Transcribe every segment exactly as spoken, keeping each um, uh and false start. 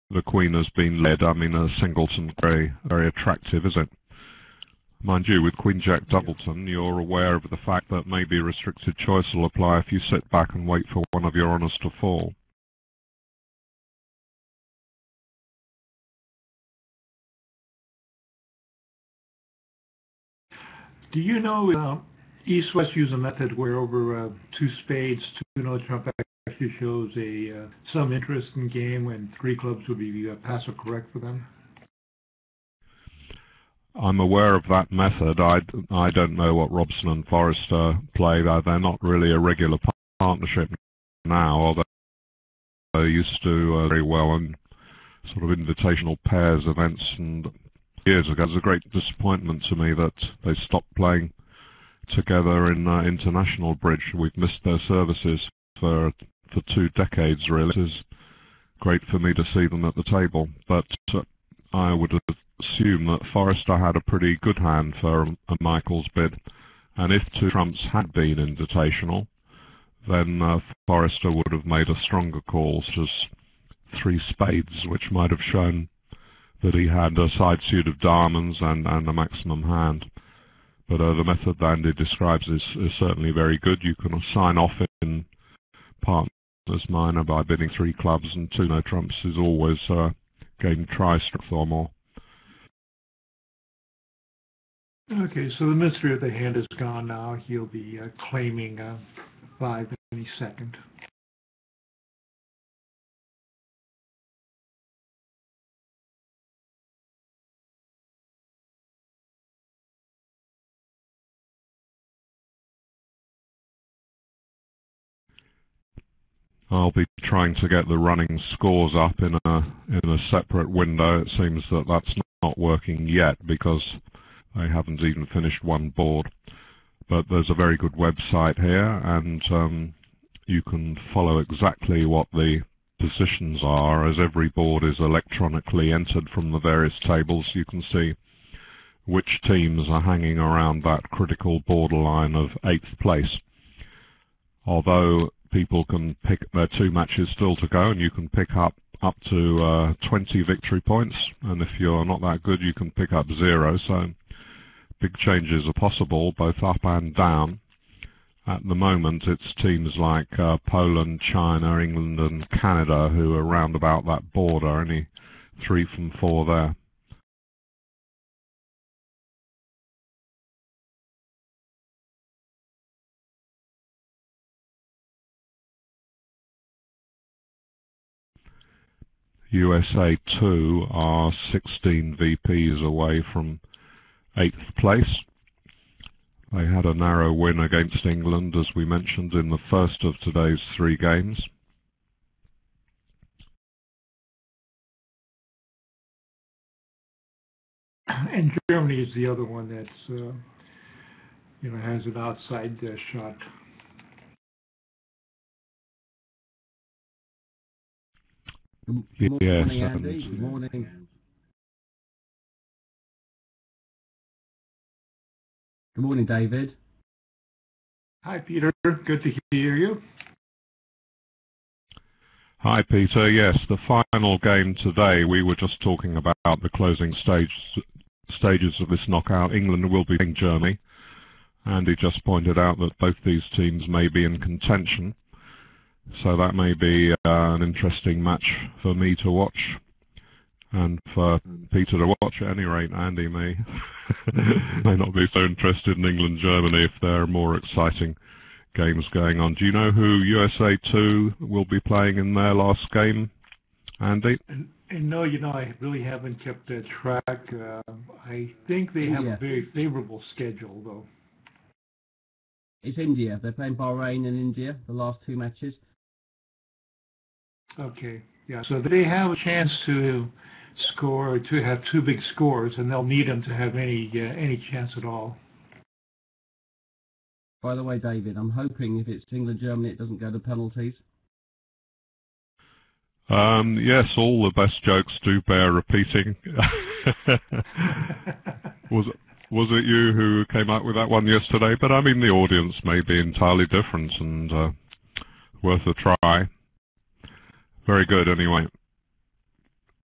the Queen has been led. I mean, a singleton very, very attractive, is it? Mind you, with Queen Jack doubleton, you're aware of the fact that maybe restricted choice will apply if you sit back and wait for one of your honours to fall. Do you know uh, East-West use a method where over uh, two spades, two no trump actually shows a uh, some interest in game when three clubs would be uh, pass or correct for them? I'm aware of that method. I, I don't know what Robson and Forrester play. They're not really a regular partnership now, although they used to uh, very well in sort of invitational pairs events. And years ago, it was a great disappointment to me that they stopped playing together in uh, international bridge. We've missed their services for for two decades, really. It is great for me to see them at the table, but uh, I would assume that Forrester had a pretty good hand for a Michaels bid, and if two trumps had been invitational, then uh, Forrester would have made a stronger call, such as three spades, which might have shown that he had a side suit of diamonds and, and a maximum hand. But uh, the method that Andy describes is, is certainly very good. You can sign off in partners minor by bidding three clubs, and two no trumps is always uh, game try strength or more. Okay, so the mystery of the hand is gone now. He'll be uh, claiming uh, five any second. I'll be trying to get the running scores up in a in a separate window. It seems that that's not working yet because they haven't even finished one board. But there's a very good website here, and um, you can follow exactly what the positions are, as every board is electronically entered from the various tables. You can see which teams are hanging around that critical borderline of eighth place. Although people can pick, there are two matches still to go, and you can pick up up to uh, twenty victory points, and if you're not that good you can pick up zero, so big changes are possible both up and down. At the moment it's teams like uh, Poland, China, England and Canada who are round about that border, only three from four there. U S A two are sixteen V Ps away from eighth place. They had a narrow win against England, as we mentioned, in the first of today's three games. And Germany is the other one that's, uh, you know, has an outside uh, shot. Good morning, Yes, Andy. Good morning. Good morning, David. Hi, Peter. Good to hear you. Hi, Peter. Yes, the final game today, we were just talking about the closing stage, stages of this knockout. England will be playing Germany. Andy just pointed out that both these teams may be in contention, so that may be uh, an interesting match for me to watch, and for Peter to watch. At any rate, Andy may may not be so interested in England-Germany if there are more exciting games going on. Do you know who U S A two will be playing in their last game, Andy? And, and no, you know, I really haven't kept uh, track. Uh, I think they have India. a very favorable schedule, though. It's India. They're playing Bahrain and India, the last two matches. Okay, yeah, so they have a chance to score, to have two big scores, and they'll need them to have any uh, any chance at all. By the way, David, I'm hoping if it's England-Germany it doesn't go to penalties. Um, yes, all the best jokes do bear repeating. was was it you who came up with that one yesterday? But I mean, the audience may be entirely different, and uh, worth a try. Very good, anyway.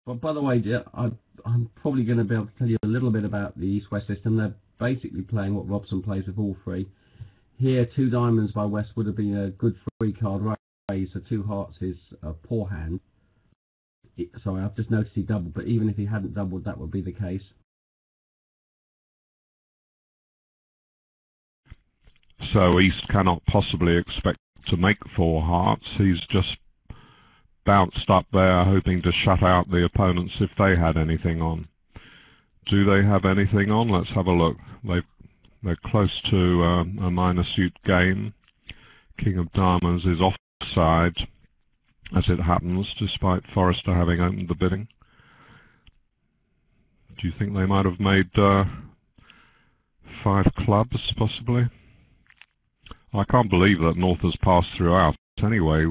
But by the way, dear, I, I'm probably going to be able to tell you a little bit about the East-West system. They're basically playing what Robson plays with all three. Here, two diamonds by West would have been a good free card raise, so two hearts is a poor hand. It, sorry, I've just noticed he doubled, but even if he hadn't doubled, that would be the case. So East cannot possibly expect to make four hearts. He's just bounced up there hoping to shut out the opponents if they had anything on. Do they have anything on? Let's have a look. They've, they're close to um, a minor suit game. King of Diamonds is offside, as it happens, despite Forrester having opened the bidding. Do you think they might have made uh, five clubs, possibly? I can't believe that North has passed throughout. Anyway,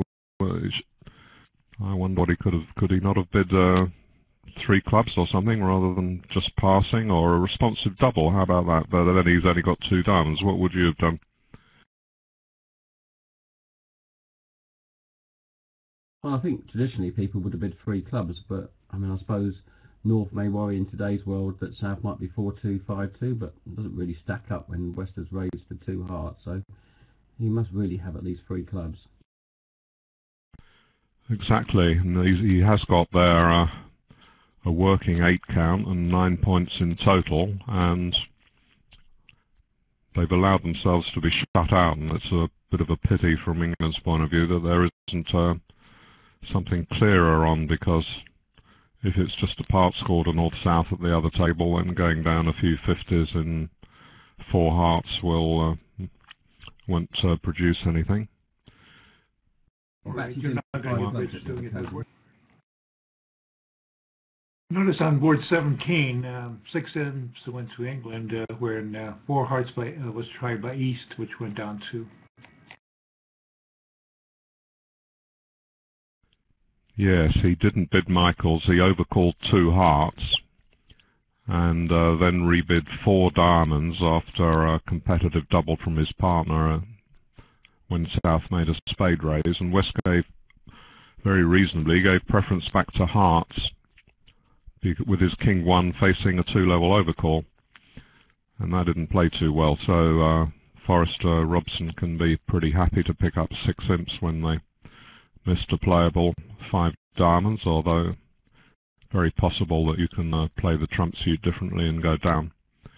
I wonder what he could have. Could he not have bid uh, three clubs or something rather than just passing, or a responsive double? How about that? But then he's only got two diamonds. What would you have done? Well, I think traditionally people would have bid three clubs, but I mean, I suppose North may worry in today's world that South might be four two, five two, but it doesn't really stack up when West has raised to two hearts, so he must really have at least three clubs. Exactly, and he has got there uh, a working eight count and nine points in total, and they've allowed themselves to be shut out, and it's a bit of a pity from England's point of view that there isn't uh, something clearer on, because if it's just a part score to North-South at the other table, then going down a few fifties in four hearts will uh, won't uh, produce anything. Right, you're not going to be doing it that way. Notice on board seventeen, um, six ends went to England, uh, where uh, four hearts by, uh, was tried by East, which went down to. Yes, he didn't bid Michaels. He overcalled two hearts and uh, then rebid four diamonds after a competitive double from his partner uh, when South made a spade raise, and West gave, very reasonably, gave preference back to hearts with his king one facing a two-level overcall, and that didn't play too well. So uh, Forrester Robson can be pretty happy to pick up six imps when they missed a playable five diamonds, although very possible that you can uh, play the trump suit differently and go down.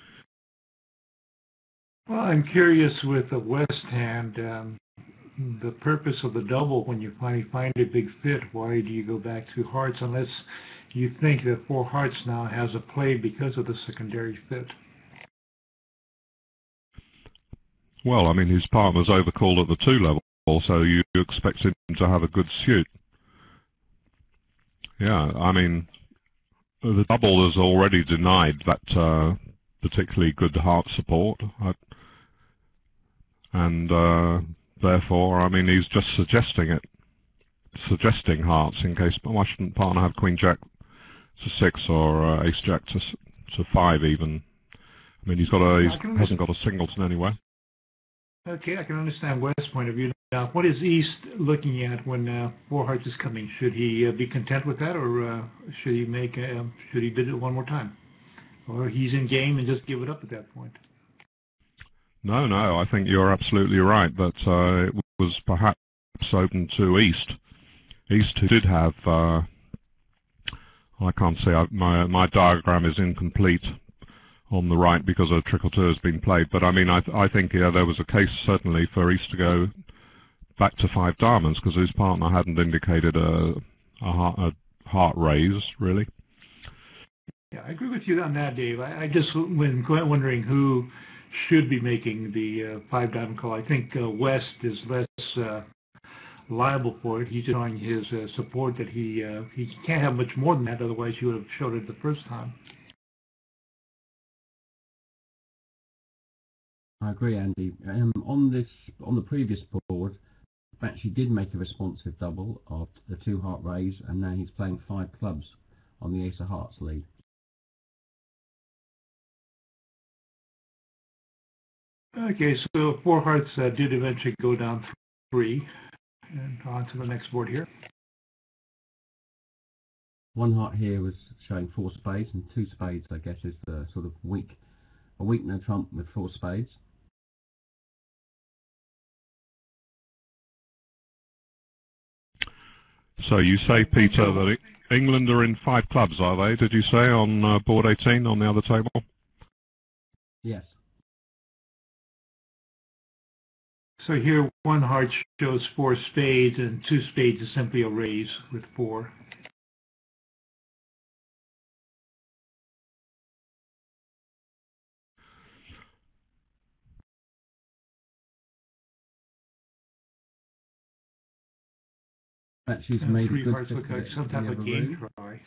Well, I'm curious with the West hand, um, the purpose of the double when you finally find a big fit. Why do you go back to hearts unless you think that four hearts now has a play because of the secondary fit? Well, I mean, his partner's overcalled at the two level, so you expect him to have a good suit. Yeah, I mean, the double has already denied that uh, particularly good heart support, I, and uh, therefore, I mean, he's just suggesting it, suggesting hearts in case. Why shouldn't partner have Queen Jack to six or uh, Ace Jack to to five even? I mean, he's got a he hasn't got a singleton anywhere. Okay, I can understand West's point of view. Now, what is East looking at when uh, four hearts is coming? Should he uh, be content with that, or uh, should he make uh, should he bid it one more time, or he's in game and just give it up at that point? No, no, I think you're absolutely right that uh, it was perhaps open to East. East who did have. Uh, I can't say I, my my diagram is incomplete on the right because a trickle two has been played, but I mean I, th I think yeah, there was a case certainly for East to go back to five diamonds because his partner hadn't indicated a, a, heart, a heart raise really. Yeah, I agree with you on that, Dave. I, I just when wondering who should be making the uh, five diamond call. I think uh, West is less uh, liable for it. He's showing his uh, support that he uh, he can't have much more than that, otherwise he would have showed it the first time. I agree, Andy. Um, on this, on the previous board, actually did make a responsive double of the two heart raise, and now he's playing five clubs on the ace of hearts lead. Okay, so four hearts uh, did eventually go down three, and on to the next board here. One heart here was showing four spades, and two spades, I guess, is the sort of weak, a weak no trump with four spades. So you say, Peter, that England are in five clubs, are they? Did you say on uh, board eighteen on the other table? Yes. So here one heart shows four spades, and two spades is simply a raise with four. Actually, And made a three good hearts look like some type of game try.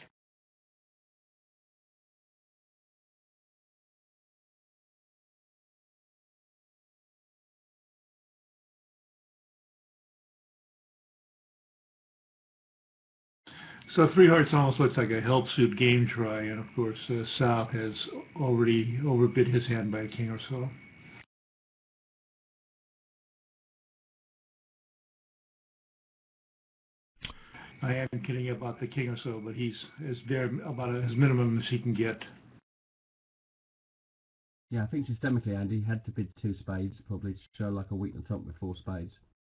So three hearts almost looks like a help suit game try, and of course uh, South has already overbid his hand by a king or so. I am kidding about the king or so, but he's as bare about as minimum as he can get. Yeah, I think systemically, Andy had to bid two spades, probably to show like a weak no trump with four spades.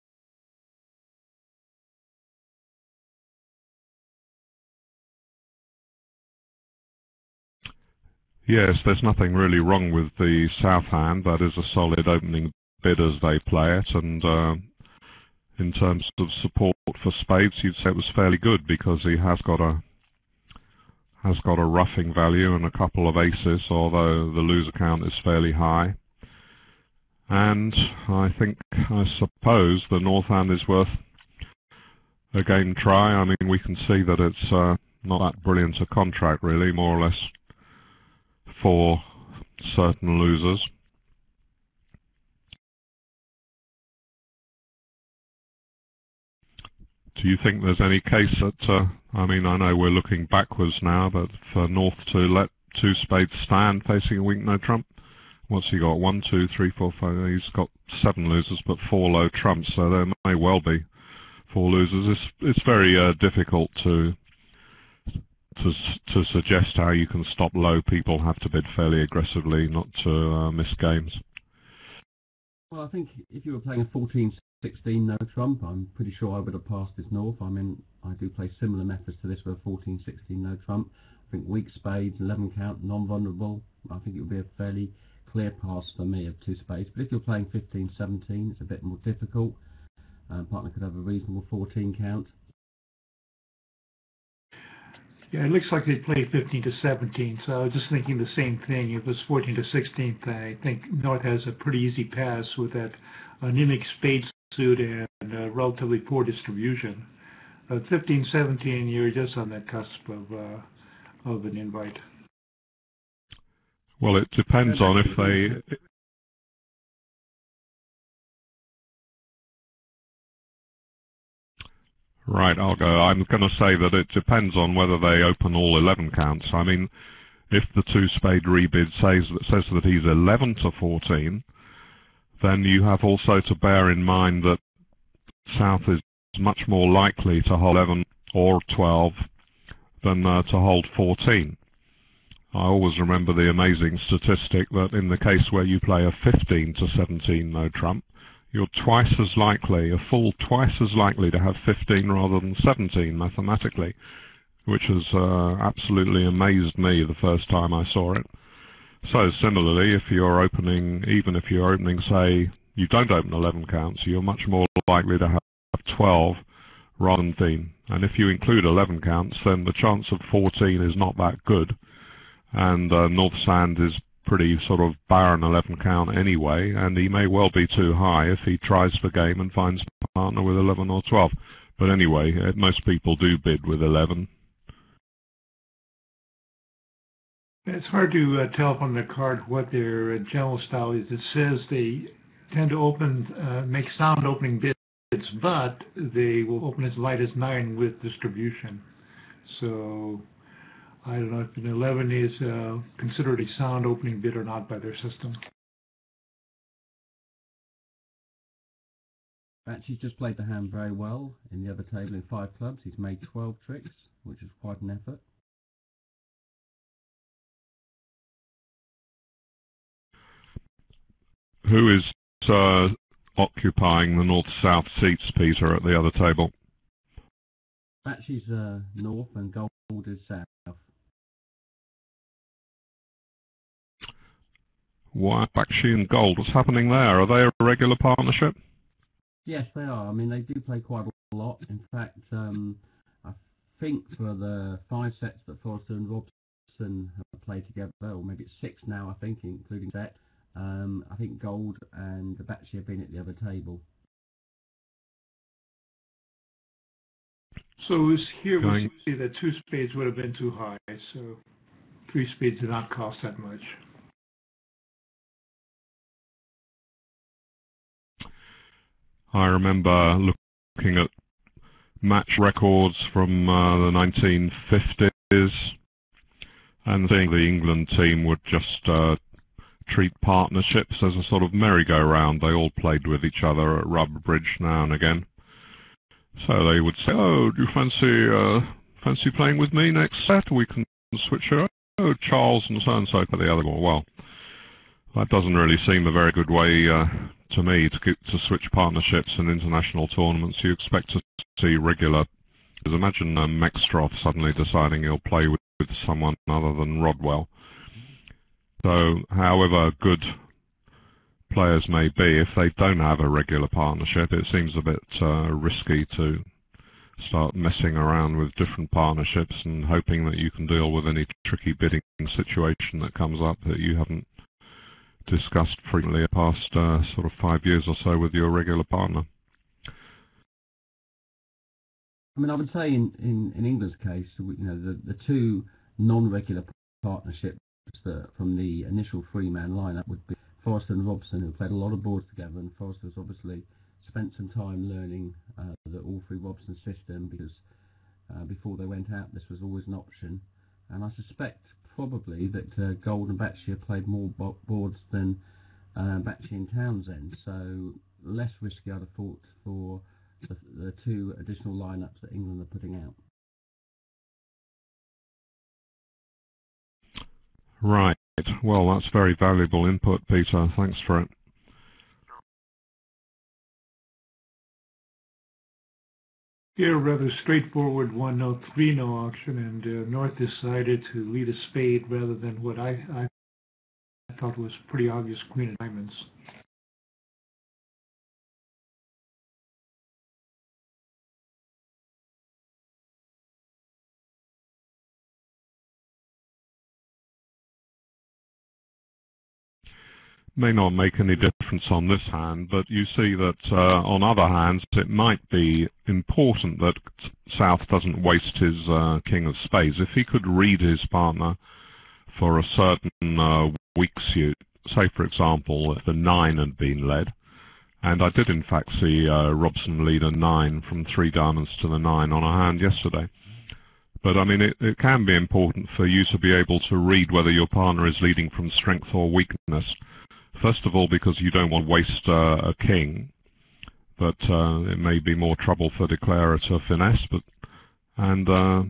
Yes, there's nothing really wrong with the South hand. That is a solid opening bid as they play it, and uh, in terms of support for spades, you'd say it was fairly good because he has got a has got a roughing value and a couple of aces, although the loser count is fairly high. And I think, I suppose, the North hand is worth a game try. I mean, we can see that it's uh, not that brilliant a contract, really, more or less for certain losers. Do you think there's any case that, uh, I mean, I know we're looking backwards now, but for North to let two spades stand facing a weak no trump? What's he got? One, two, three, four, five. He's got seven losers, but four low trumps, so there may well be four losers. It's, it's very uh, difficult to, to to suggest how you can stop low. People have to bid fairly aggressively not to uh, miss games. Well, I think if you were playing a fourteen sixteen no trump, I'm pretty sure I would have passed this North. I mean, I do play similar methods to this with a fourteen sixteen no trump. I think weak spades, eleven count, non-vulnerable. I think it would be a fairly clear pass for me of two spades. But if you're playing fifteen seventeen, it's a bit more difficult. Um, partner could have a reasonable fourteen count. Yeah, it looks like they play fifteen to seventeen, so I was just thinking the same thing. If it was fourteen to sixteen, I think North has a pretty easy pass with that anemic spade suit and uh, relatively poor distribution. Uh, fifteen seventeen, you're just on the cusp of, uh, of an invite. Well, it depends on if they... Right, I'll go. I'm going to say that it depends on whether they open all eleven counts. I mean, if the two-spade rebid says, says that he's eleven to fourteen, then you have also to bear in mind that South is much more likely to hold eleven or twelve than uh, to hold fourteen. I always remember the amazing statistic that in the case where you play a fifteen to seventeen no trump, you're twice as likely, a full twice as likely to have fifteen rather than seventeen mathematically, which has uh, absolutely amazed me the first time I saw it. So similarly, if you're opening, even if you're opening, say, you don't open eleven counts, you're much more likely to have twelve rather than fourteen. And if you include eleven counts, then the chance of fourteen is not that good. And uh, North's hand is pretty sort of barren eleven count anyway, and he may well be too high if he tries for game and finds a partner with eleven or twelve. But anyway, uh, most people do bid with eleven. It's hard to uh, tell from the card what their uh, general style is. It says they tend to open, uh, make sound opening bids, but they will open as light as nine with distribution. So I don't know if an eleven is uh, considered a sound opening bid or not by their system. Actually, he's just played the hand very well in the other table in five clubs. He's made twelve tricks. which is quite an effort. Who is uh, occupying the north-south seats, Peter, at the other table? Bakshi's uh, north and Gold is south. Why Bakshi and Gold? What's happening there? Are they a regular partnership? Yes, they are. I mean, they do play quite a lot. In fact, um, I think for the five sets that Forrester and Robson have played together, or maybe it's six now, I think, including set, um, I think Gold and Bakshi have been at the other table. So it was here we Going. see that two spades would have been too high, so three spades did not cost that much. I remember looking at match records from uh, the nineteen fifties and seeing the England team would just uh, treat partnerships as a sort of merry-go-round. They all played with each other at rubber bridge now and again. So they would say, oh, do you fancy uh, fancy playing with me next set? We can switch it. Oh, Charles and so-and-so for the other one. Well, that doesn't really seem a very good way uh, to me to, get, to switch partnerships in international tournaments. You expect to see regular. Imagine um, Mextrov suddenly deciding he'll play with, with someone other than Rodwell. So, however good players may be, if they don't have a regular partnership, it seems a bit uh, risky to start messing around with different partnerships and hoping that you can deal with any tricky bidding situation that comes up that you haven't discussed frequently the past uh, sort of five years or so with your regular partner. I mean, I would say in, in, in England's case, you know, the, the two non-regular partnerships that from the initial three-man lineup would be Forrester and Robson, who played a lot of boards together, and Forrester's obviously spent some time learning uh, the all three Robson system, because uh, before they went out this was always an option. And I suspect probably that uh, Gold and Bakshi have played more bo boards than uh, Bakshi and Townsend, so less risky I'd have thought for the, the two additional lineups that England are putting out. Right. Well, that's very valuable input, Peter. Thanks for it. Here, a rather straightforward one no three no auction, and uh, North decided to lead a spade rather than what I, I thought was pretty obvious queen of diamonds. May not make any difference on this hand, but you see that uh, on other hands it might be important that South doesn't waste his uh, king of spades. If he could read his partner for a certain uh, weak suit, say for example if the nine had been led, and I did in fact see uh, Robson lead a nine from three diamonds to the nine on a hand yesterday. But I mean, it, it can be important for you to be able to read whether your partner is leading from strength or weakness. First of all, because you don't want to waste uh, a king, but uh, it may be more trouble for declarer to finesse. But and uh,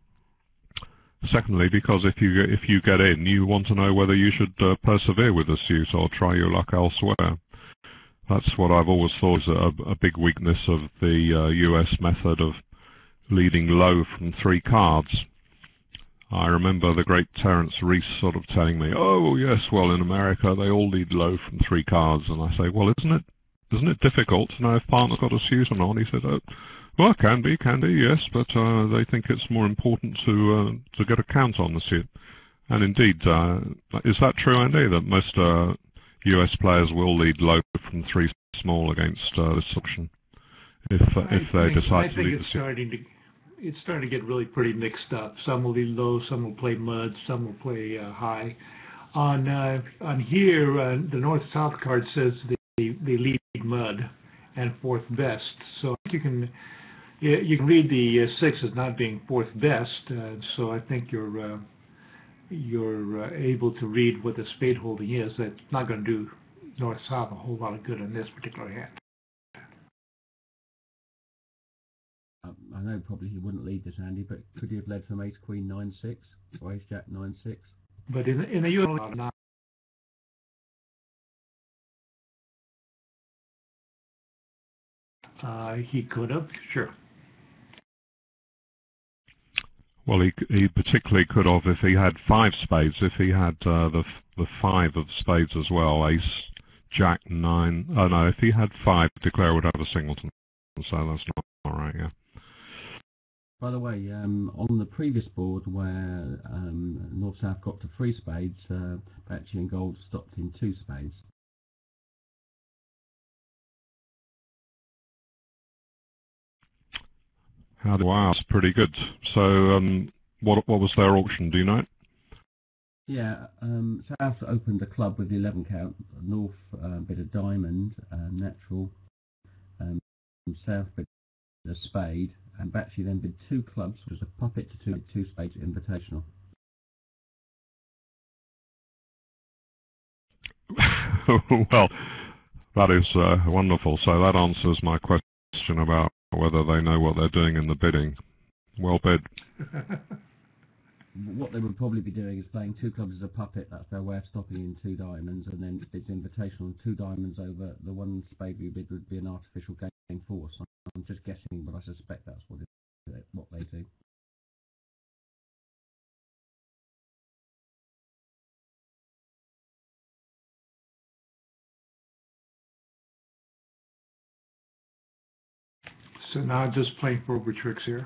secondly, because if you if you get in, you want to know whether you should uh, persevere with the suit or try your luck elsewhere. That's what I've always thought is a, a big weakness of the uh, U S method of leading low from three cards. I remember the great Terence Rees sort of telling me, oh yes, well in America they all lead low from three cards, and I say, well isn't it isn't it difficult to know if partner's got a suit or not? He said, oh, well it can be, can be, yes, but uh, they think it's more important to uh, to get a count on the suit. And indeed, uh, is that true, Andy, that most uh, U S players will lead low from three small against uh, this auction if uh, if they think, decide I to think lead it's the suit? starting to It's starting to get really pretty mixed up. Some will lead low, some will play mud, some will play uh, high. On uh, on here, uh, the north-south card says they they lead mud and fourth best. So you can you can read the uh, six as not being fourth best. Uh, so I think you're uh, you're uh, able to read what the spade holding is. That's not going to do north-south a whole lot of good in this particular hand. I know probably he wouldn't lead this, Andy, but could he have led from ace queen nine six or ace jack nine six? But in in a U S not. Uh, he could have, sure. Well, he he particularly could have if he had five spades. If he had uh, the the five of spades as well, ace, jack, nine. Oh no, if he had five, declare would have a singleton. So that's not all right. Yeah. By the way, um, on the previous board where um, North-South got to three spades, uh, Bacci and Gold stopped in two spades. How do, wow, that's pretty good. So, um, what what was their auction? Do you know? Yeah, um, South opened the club with the eleven count. North uh, bid a diamond, uh, natural. Um, South bid a spade, and Bacci then bid two clubs, which was a puppet to two two spades invitational. Well, that is uh, wonderful. So that answers my question about whether they know what they're doing in the bidding. Well bid. What they would probably be doing is playing two clubs as a puppet. That's their way of stopping in two diamonds, and then if it's invitational and two diamonds over the one spade we bid would be an artificial game force. I'm just guessing, but I suspect that's what it, what they do. So now just playing for over tricks here.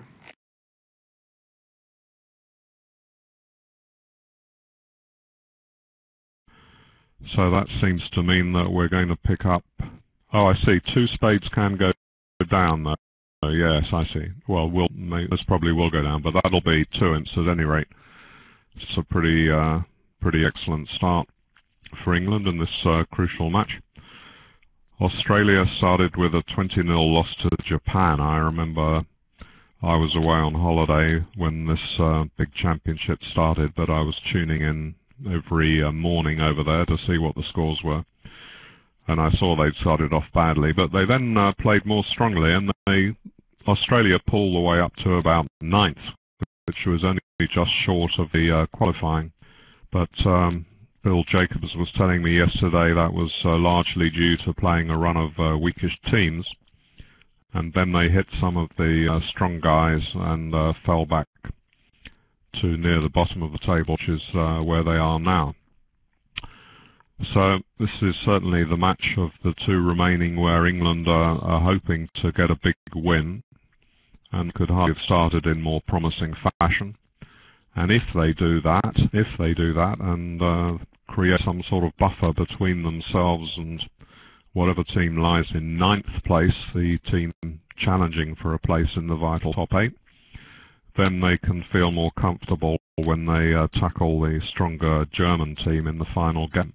So that seems to mean that we're going to pick up. Oh, I see. Two spades can go down, though. Oh, yes, I see. Well, we'll this probably will go down, but that'll be two imps at any rate. It's a pretty, uh, pretty excellent start for England in this uh, crucial match. Australia started with a twenty nil loss to Japan. I remember I was away on holiday when this uh, big championship started, but I was tuning in every uh, morning over there to see what the scores were. And I saw they'd started off badly, but they then uh, played more strongly, and they Australia pulled the way up to about ninth, which was only just short of the uh, qualifying. But um, Bill Jacobs was telling me yesterday that was uh, largely due to playing a run of uh, weakish teams, and then they hit some of the uh, strong guys and uh, fell back to near the bottom of the table, which is uh, where they are now. So this is certainly the match of the two remaining where England are, are hoping to get a big win and could hardly have started in more promising fashion. And if they do that, if they do that and uh, create some sort of buffer between themselves and whatever team lies in ninth place, the team challenging for a place in the vital top eight, then they can feel more comfortable when they uh, tackle the stronger German team in the final game.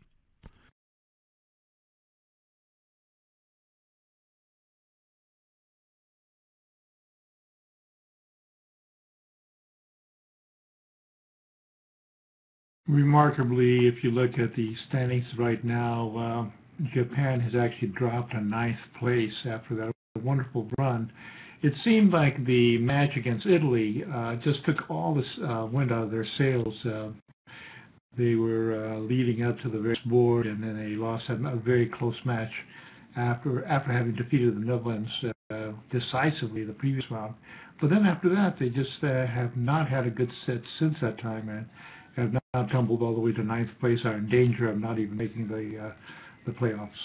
Remarkably, if you look at the standings right now, uh, Japan has actually dropped to ninth place after that wonderful run. It seemed like the match against Italy uh, just took all this uh, wind out of their sails. Uh, they were uh, leading up to the very board, and then they lost a, a very close match after after having defeated the Netherlands uh, decisively the previous round. But then after that, they just uh, have not had a good set since that time, and have now tumbled all the way to ninth place, are in danger of not even making the uh, the playoffs.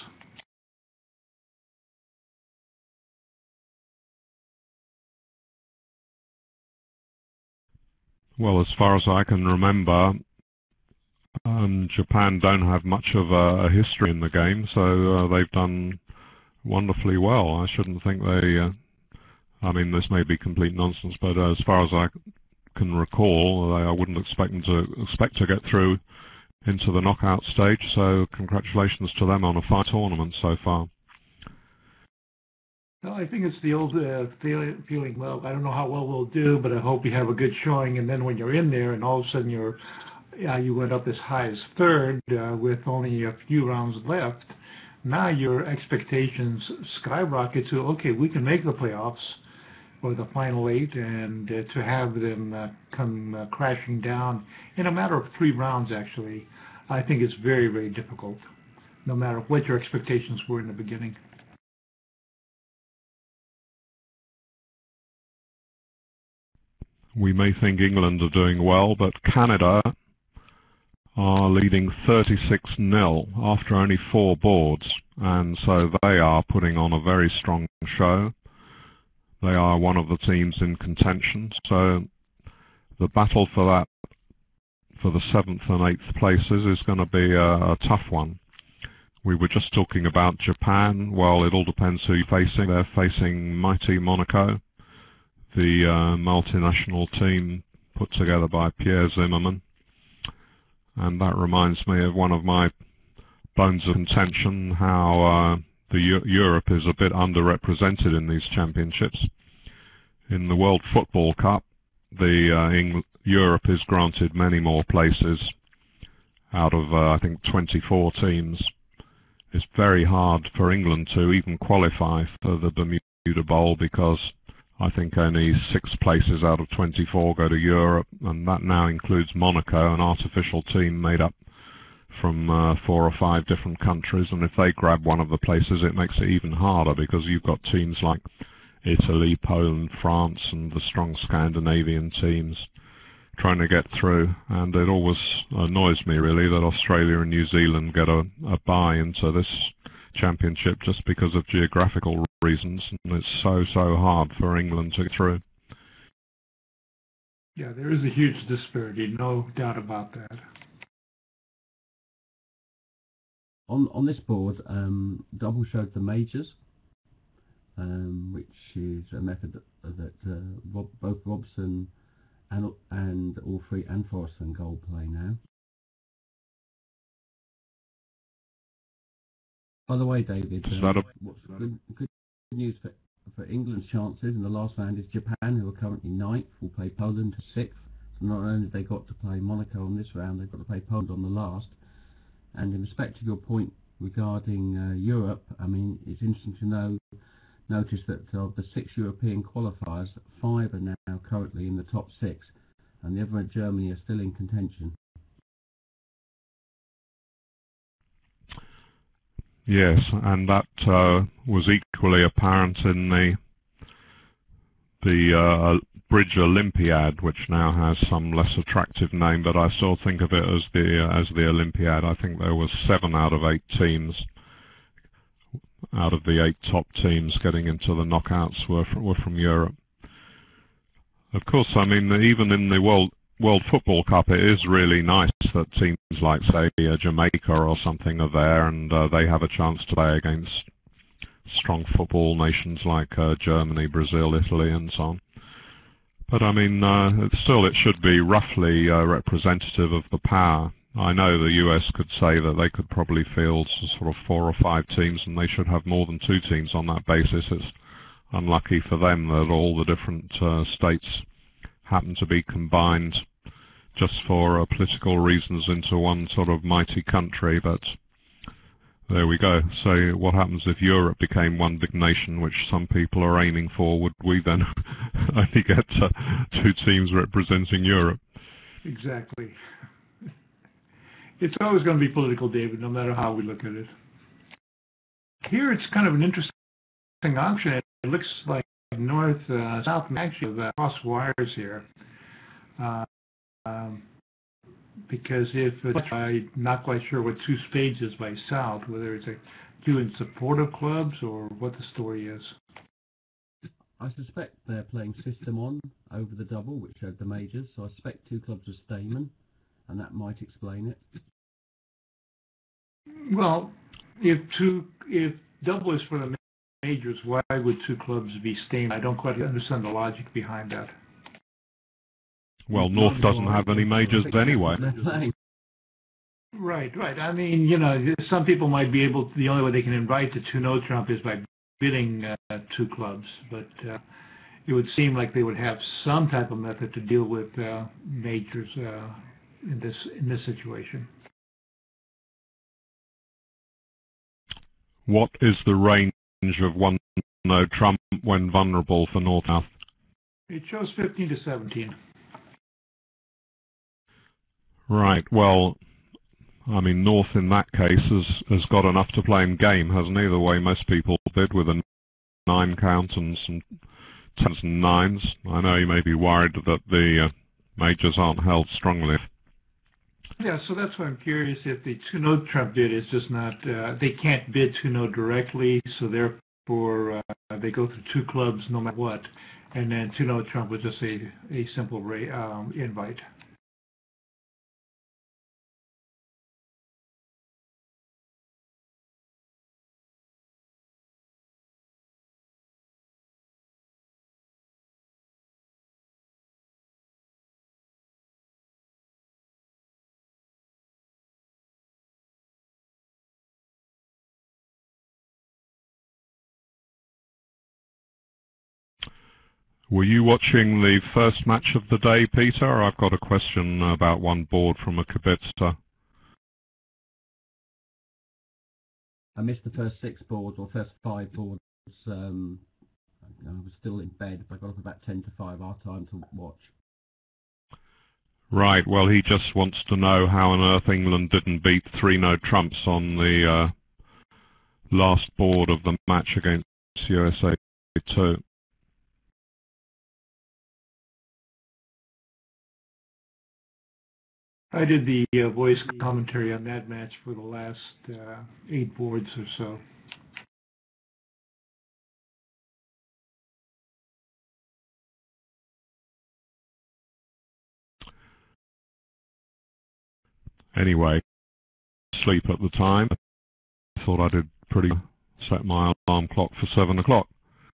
Well, as far as I can remember, um, Japan don't have much of a, a history in the game, so uh, they've done wonderfully well. I shouldn't think they... Uh, I mean, this may be complete nonsense, but uh, as far as I can recall, I wouldn't expect them to expect to get through into the knockout stage. So congratulations to them on a fine tournament so far. Well, I think it's the old uh, feeling, feeling, well, I don't know how well we'll do, but I hope you have a good showing. And then when you're in there and all of a sudden you're, uh, you went up as high as third uh, with only a few rounds left, now your expectations skyrocket to, okay, we can make the playoffs. or the final eight, and uh, to have them uh, come uh, crashing down in a matter of three rounds, actually, I think it's very, very difficult, no matter what your expectations were in the beginning. We may think England are doing well, but Canada are leading thirty-six nil after only four boards, and so they are putting on a very strong show. They are one of the teams in contention, so the battle for that, for the seventh and eighth places, is going to be a, a tough one. We were just talking about Japan. Well, it all depends who you're facing. They're facing mighty Monaco, the uh, multinational team put together by Pierre Zimmermann. And that reminds me of one of my bones of contention, how uh, the U Europe is a bit underrepresented in these championships. In the World Football Cup, the uh, Eng Europe is granted many more places out of, uh, I think, twenty-four teams. It's very hard for England to even qualify for the Bermuda Bowl because I think only six places out of twenty-four go to Europe, and that now includes Monaco, an artificial team made up from uh, four or five different countries, and if they grab one of the places it makes it even harder because you've got teams like Italy, Poland, France and the strong Scandinavian teams trying to get through, and it always annoys me really that Australia and New Zealand get a, a bye into this championship just because of geographical reasons, and it's so so hard for England to get through. Yeah, there is a huge disparity, no doubt about that. On on this board, um, Double showed the majors, um, which is a method that, that uh, Rob, both Robson and and Allfrey and Forrester and Gold play now. By the way, David, uh, what's good, good news for, for England's chances in the last round is Japan, who are currently ninth, will play Poland to sixth. So not only have they got to play Monaco on this round, they've got to play Poland on the last. And in respect to your point regarding uh, Europe, I mean, it's interesting to know, notice that of the six European qualifiers, five are now currently in the top six, and the other, Germany, are still in contention. Yes, and that uh, was equally apparent in the the uh, Bridge Olympiad, which now has some less attractive name, but I still think of it as the uh, as the Olympiad. I think there was seven out of eight teams, out of the eight top teams getting into the knockouts, were from, were from Europe. Of course, I mean, even in the World World Football Cup, it is really nice that teams like, say, uh, Jamaica or something are there, and uh, they have a chance to play against strong football nations like uh, Germany, Brazil, Italy, and so on. But I mean, uh, it's still, it should be roughly uh, representative of the power. I know the U S could say that they could probably field sort of four or five teams, and they should have more than two teams on that basis. It's unlucky for them that all the different uh, states happen to be combined just for uh, political reasons into one sort of mighty country, but there we go. So what happens if Europe became one big nation, which some people are aiming for? Would we then only get uh, two teams representing Europe? Exactly. It's always going to be political, David, no matter how we look at it. Here it's kind of an interesting option. It looks like north, uh, south, actually, of uh, cross wires here. Uh, um, because if uh, I'm not quite sure what two spades is by south, whether it's a two in support of clubs or what the story is. I suspect they're playing System On over the double, which showed the majors, so I suspect two clubs are Stayman, and that might explain it. Well, if two, if double is for the majors, why would two clubs be Stayman? I don't quite understand the logic behind that. Well, North doesn't have any majors anyway. Right, right. I mean, you know, some people might be able to, the only way they can invite the two no trump is by bidding uh, two clubs, but uh, it would seem like they would have some type of method to deal with uh, majors uh, in this in this situation. What is the range of one no trump when vulnerable for North South? It shows fifteen to seventeen. Right. Well, I mean, North in that case has has got enough to play in game, hasn't he? The way most people did with a nine count and some tens and nines. I know you may be worried that the uh, majors aren't held strongly. Yeah, so that's why I'm curious if the two-note trump bid is just not, uh, they can't bid two-note directly, so therefore uh, they go through two clubs no matter what, and then two-note trump was just a, a simple rate, um, invite. Were you watching the first match of the day, Peter? I've got a question about one board from a Kibitzer. I missed the first six boards, or first five boards. Um, I was still in bed, but I got up about ten to five, our time to watch. Right, well, he just wants to know how on earth England didn't beat three-note trumps on the uh, last board of the match against U S A two. I did the uh, voice commentary on that match for the last uh, eight boards or so. Anyway, sleep at the time. I thought I did pretty well. Set my alarm clock for seven o'clock.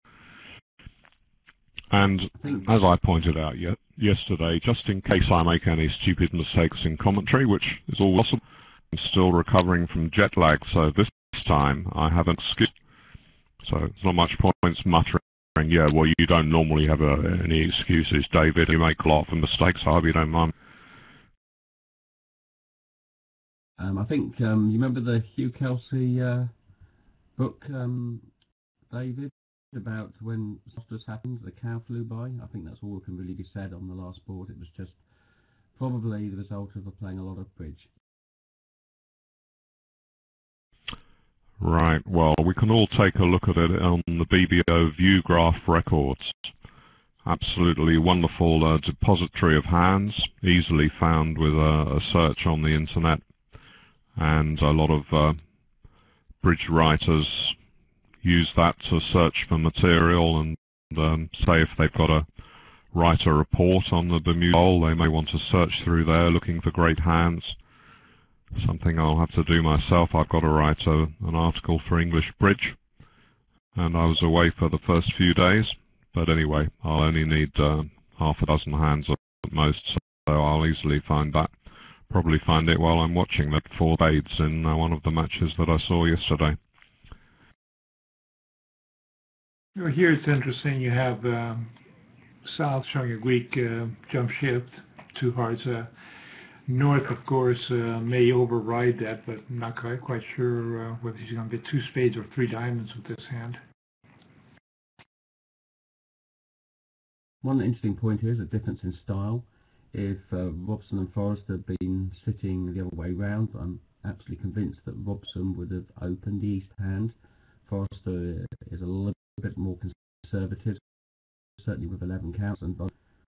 And as I pointed out yet, yesterday, just in case I make any stupid mistakes in commentary, which is all possible, I'm still recovering from jet lag, so this time I have an excuse. So it's not much point muttering, yeah, well, you don't normally have uh, any excuses, David. You make a lot of mistakes. I hope you don't mind. Um, I think, um, you remember the Hugh Kelsey uh, book, um, David, about when Solstice happened, the cow flew by? I think that's all that can really be said on the last board. It was just probably the result of playing a lot of bridge. Right, well, we can all take a look at it on the B B O View Graph records. Absolutely wonderful uh, depository of hands, easily found with a, a search on the internet, and a lot of uh, bridge writers use that to search for material, and um, say if they've got a write a report on the Bermuda hole, they may want to search through there looking for great hands. Something I'll have to do myself. I've got to write a, an article for English Bridge, and I was away for the first few days, but anyway, I'll only need uh, half a dozen hands at most, so I'll easily find that. Probably find it while I'm watching that four spades in uh, one of the matches that I saw yesterday. Well, here it's interesting. You have um, South showing a weak uh, jump shift, two hearts. Uh, North, of course, uh, may override that, but I'm not quite, quite sure uh, whether he's going to get two spades or three diamonds with this hand. One interesting point here is a difference in style. If uh, Robson and Forrester had been sitting the other way round, I'm absolutely convinced that Robson would have opened the east hand. Forrester is a little bit more conservative, certainly with eleven counts. And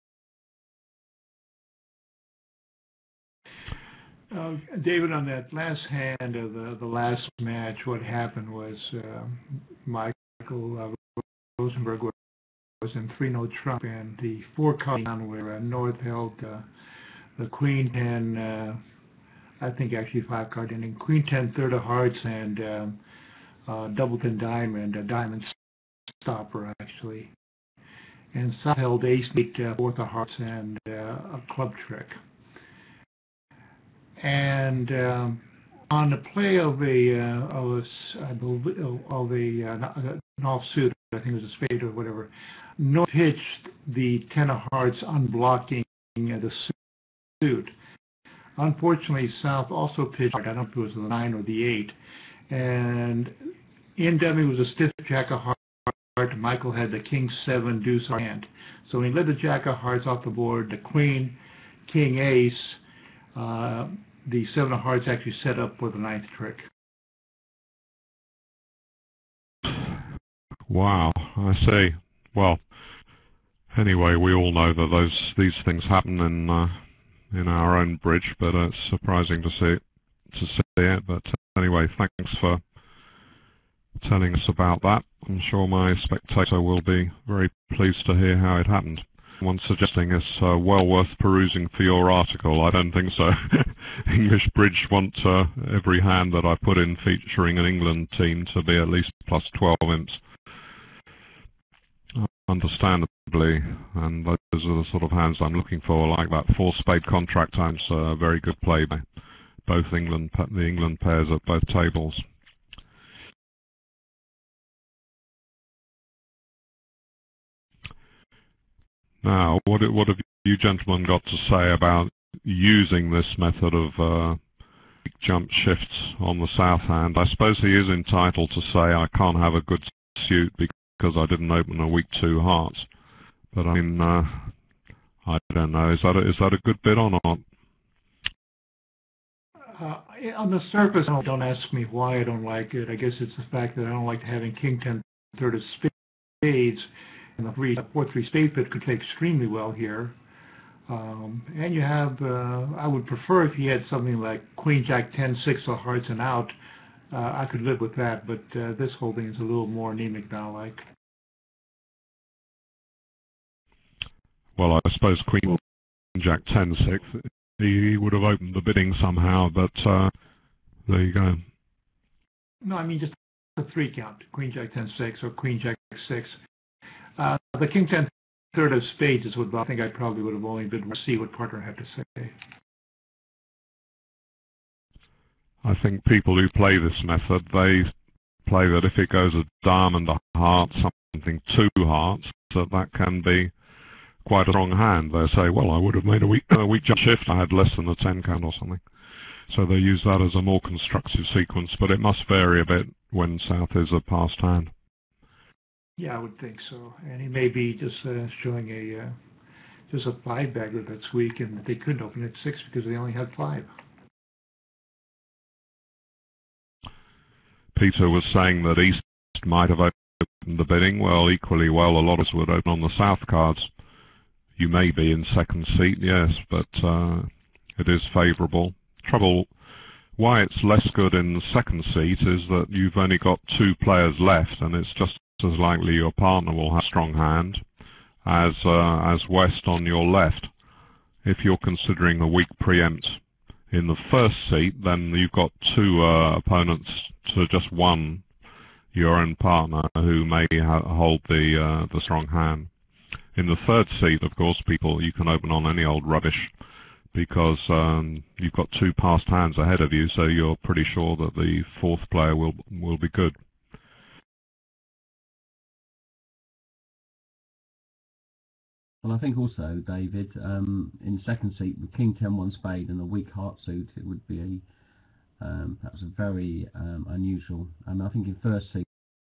uh, David, on that last hand of the, the last match, what happened was uh, Michael uh, Rosenberg was in three-note trump, and the four card down where uh, North held uh, the queen ten, uh, I think actually five card ending, queen ten, third of hearts, and um, uh, doubleton diamond, a diamond stopper actually. And South held ace eight, uh, fourth of hearts, and uh, a club trick. And um, on the play of a, uh, of a, I believe, of a uh, an offsuit, I think it was a spade or whatever, North pitched the ten of hearts, unblocking uh, the suit. Unfortunately, South also pitched, I don't know if it was the nine or the eight, and in dummy was a stiff jack of hearts. Michael had the king seven deuce hand, So when he led the jack of hearts off the board, the queen, king, ace, uh, the seven of hearts actually set up for the ninth trick. Wow, I see. Well, anyway, we all know that those these things happen in uh, in our own bridge, but uh, it's surprising to see it, to see it. But anyway, thanks for telling us about that. I'm sure my spectator will be very pleased to hear how it happened. One suggesting it's uh, well worth perusing for your article. I don't think so. English Bridge want uh, every hand that I put in featuring an England team to be at least plus twelve imps. Understandably, and those are the sort of hands I'm looking for, like that four spade contract hands. A uh, very good play by both England, the England pairs at both tables. Now, what what have you gentlemen got to say about using this method of uh, jump shifts on the south hand? I suppose he is entitled to say I can't have a good suit because I didn't open a weak two hearts. But I mean, uh, I don't know. Is that a, is that a good bid or not? Uh, on the surface, don't ask me why I don't like it. I guess it's the fact that I don't like having king ten third of spades, and the three four three spade pit could play extremely well here. Um, and you have, uh, I would prefer if you had something like queen jack ten six of hearts and out. Uh, I could live with that, but uh, this holding is a little more anemic now, like. Well, I suppose queen jack ten six, he would have opened the bidding somehow, but uh, there you go. No, I mean just a three count, queen jack ten six or queen jack six. Uh, the king ten third of spades is what I think I probably would have only bid to see what partner had to say. I think people who play this method, they play that if it goes a diamond, a heart, something two hearts, that that can be quite a strong hand. They say, well, I would have made a weak, a weak jump shift, I had less than a ten count or something. So they use that as a more constructive sequence, but it must vary a bit when south is a passed hand. Yeah, I would think so. And he may be just uh, showing a uh, just a five bagger that's weak, and they couldn't open at six because they only had five. Peter was saying that East might have opened the bidding. Well, equally well, a lot of us would open on the south cards. You may be in second seat, yes, but uh, it is favourable. Trouble, why it's less good in the second seat is that you've only got two players left, and it's just as likely your partner will have a strong hand as uh, as West on your left. If you're considering a weak preempt in the first seat, then you've got two uh, opponents to just one, your own partner, who may ha hold the uh, the strong hand. In the third seat, of course, people, you can open on any old rubbish because um, you've got two passed hands ahead of you, so you're pretty sure that the fourth player will will be good. Well, I think also, David, um, in second seat with king ten one spade and a weak heart suit, it would be a, um, perhaps a very um, unusual. I mean, I think in first seat,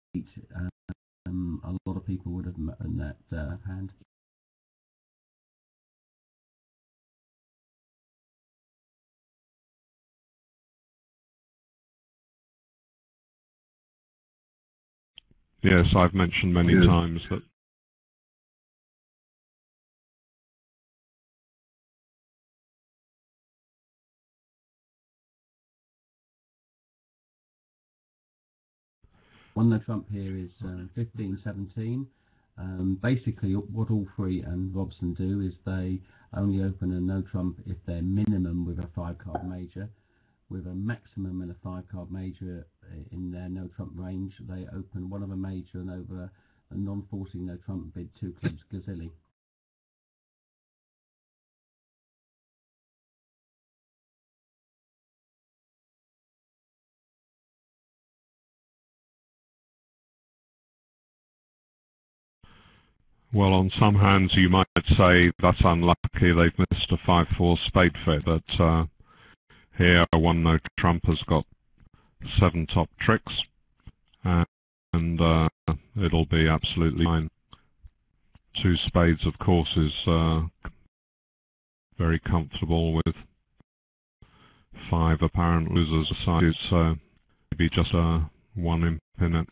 um, a lot of people would have owned that uh, hand. Yes, I've mentioned many Good. times that One no trump here is uh, fifteen seventeen. Um, basically, what all three and Robson do is they only open a no trump if they're minimum with a five card major. With a maximum and a five card major in their no trump range, they open one of a major and over a non-forcing no trump bid two clubs gazilli. well, on some hands you might say that's unlucky, they've missed a five four spade fit, but uh, here one no trump has got seven top tricks, and, and uh, it'll be absolutely fine. two spades, of course, is uh, very comfortable with five apparent losers aside, so maybe just uh, one imp in it.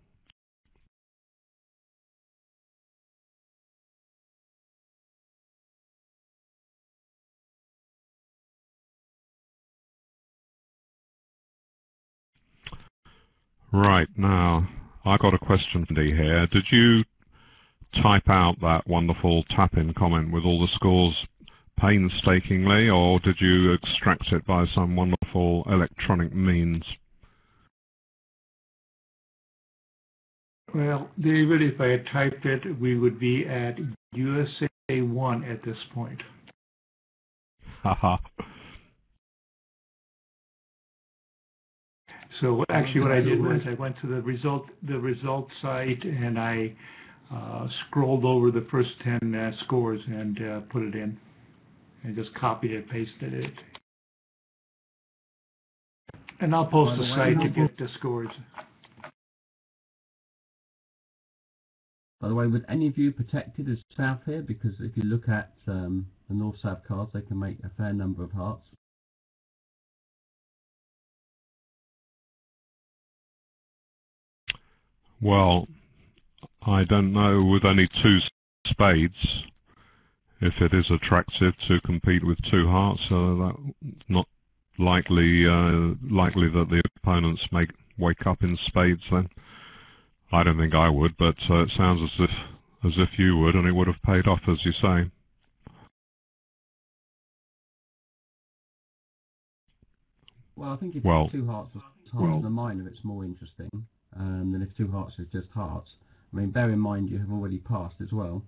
Right, now, I got a question for you here. Did you type out that wonderful tap-in comment with all the scores painstakingly, or did you extract it by some wonderful electronic means? Well, David, if I had typed it, we would be at U S A one at this point. Haha. So actually what I did was I went to the result the result site and I uh, scrolled over the first ten uh, scores and uh, put it in and just copied it, pasted it. And I'll post the site to get the scores. By the way, was any of you protected as south here? Because if you look at um, the north-south cards, they can make a fair number of hearts. Well, I don't know, with only two spades, if it is attractive to compete with two hearts, so that's not likely uh, likely that the opponents may wake up in spades then. I don't think I would, but uh, it sounds as if as if you would, and it would have paid off, as you say. Well, I think if well, two hearts is hearts well, and a minor, it's more interesting um, than if two hearts is just hearts. I mean, bear in mind you have already passed as well.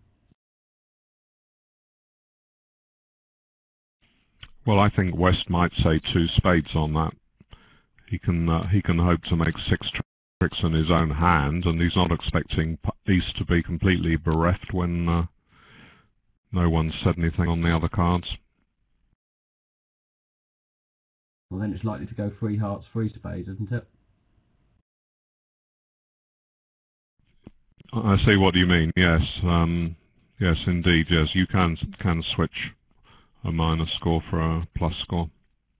Well, I think West might say two spades on that. He can uh, he can hope to make six tricks in his own hand, and he's not expecting East to be completely bereft when uh, no one said anything on the other cards. Well, then it's likely to go three hearts, three spades, isn't it? I see what you mean. Yes, um, yes, indeed. Yes, you can can switch a minus score for a plus score.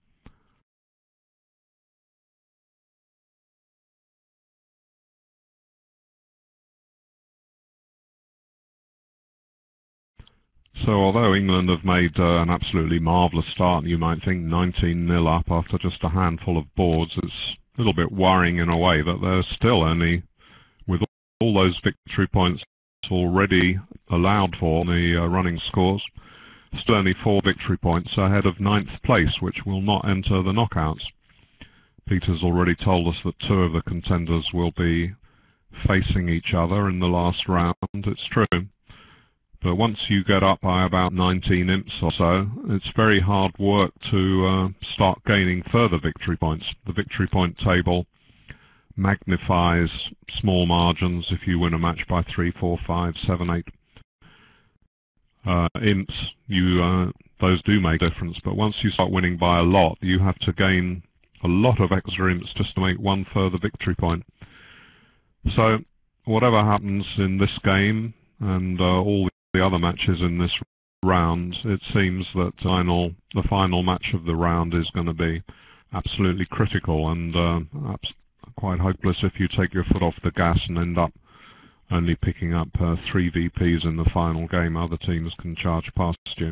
So although England have made uh, an absolutely marvellous start, you might think nineteen nil up after just a handful of boards, it's a little bit worrying in a way that they're still only, with all those victory points already allowed for in the uh, running scores, still only four victory points ahead of ninth place, which will not enter the knockouts. Peter's already told us that two of the contenders will be facing each other in the last round. It's true. But once you get up by about nineteen imps or so, it's very hard work to uh, start gaining further victory points. The victory point table magnifies small margins if you win a match by three, four, five, seven, eight uh, imps. You uh, those do make a difference. But once you start winning by a lot, you have to gain a lot of extra imps just to make one further victory point. So whatever happens in this game and uh, all the the other matches in this round, it seems that final, the final match of the round is going to be absolutely critical and uh, quite hopeless if you take your foot off the gas and end up only picking up uh, three V Ps in the final game. Other teams can charge past you.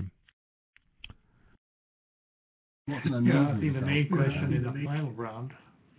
Yeah, I think the main question in the final round.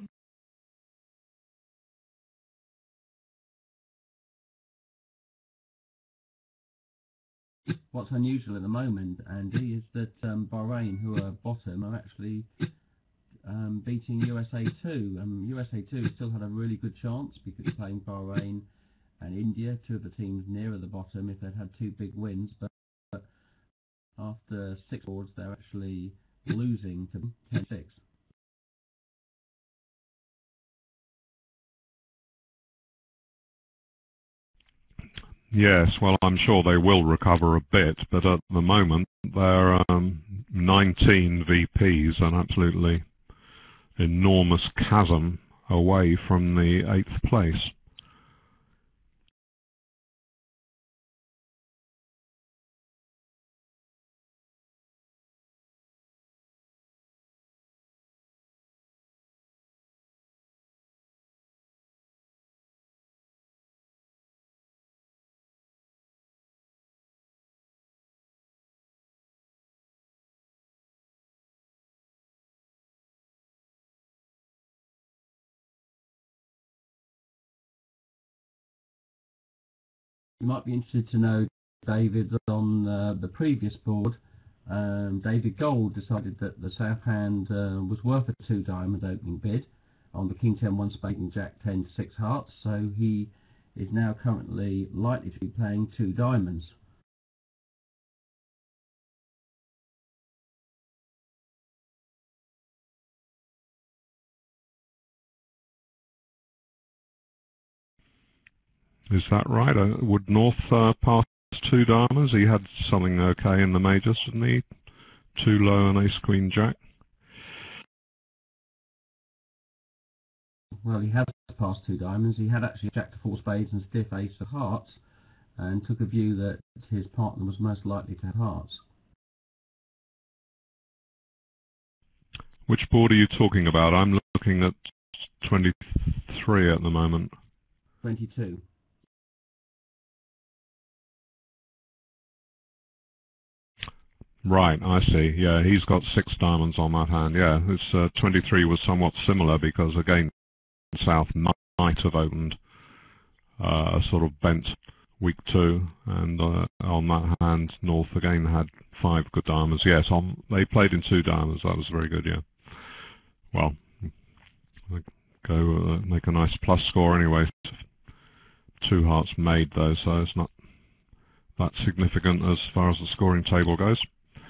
What's unusual at the moment, Andy, is that um, Bahrain, who are bottom, are actually um, beating U S A two. Um, U S A two still had a really good chance because playing Bahrain and India, two of the teams nearer the bottom, if they'd had two big wins. But, but after six boards, they're actually losing to ten six. Yes, well, I'm sure they will recover a bit, but at the moment they're um, nineteen V Ps, an absolutely enormous chasm away from the eighth place. You might be interested to know, David, that on uh, the previous board, um, David Gold decided that the South hand uh, was worth a two diamond opening bid on the King ten one spade and Jack ten to six hearts, so he is now currently likely to be playing two diamonds. Is that right? Uh, would North uh, pass two diamonds? He had something okay in the majors, didn't he? Two low and ace queen jack. Well, he has passed two diamonds. He had actually Jack to four spades and stiff ace of hearts, and took a view that his partner was most likely to have hearts. Which board are you talking about? I'm looking at twenty-three at the moment. twenty-two. Right, I see. Yeah, he's got six diamonds on that hand. Yeah, this uh, twenty-three was somewhat similar because, again, South might, might have opened uh, a sort of bent weak two, and uh, on that hand, North again had five good diamonds. Yes, on they played in two diamonds. That was very good. Yeah. Well, go uh, make a nice plus score anyway. Two hearts made though, so it's not that significant as far as the scoring table goes.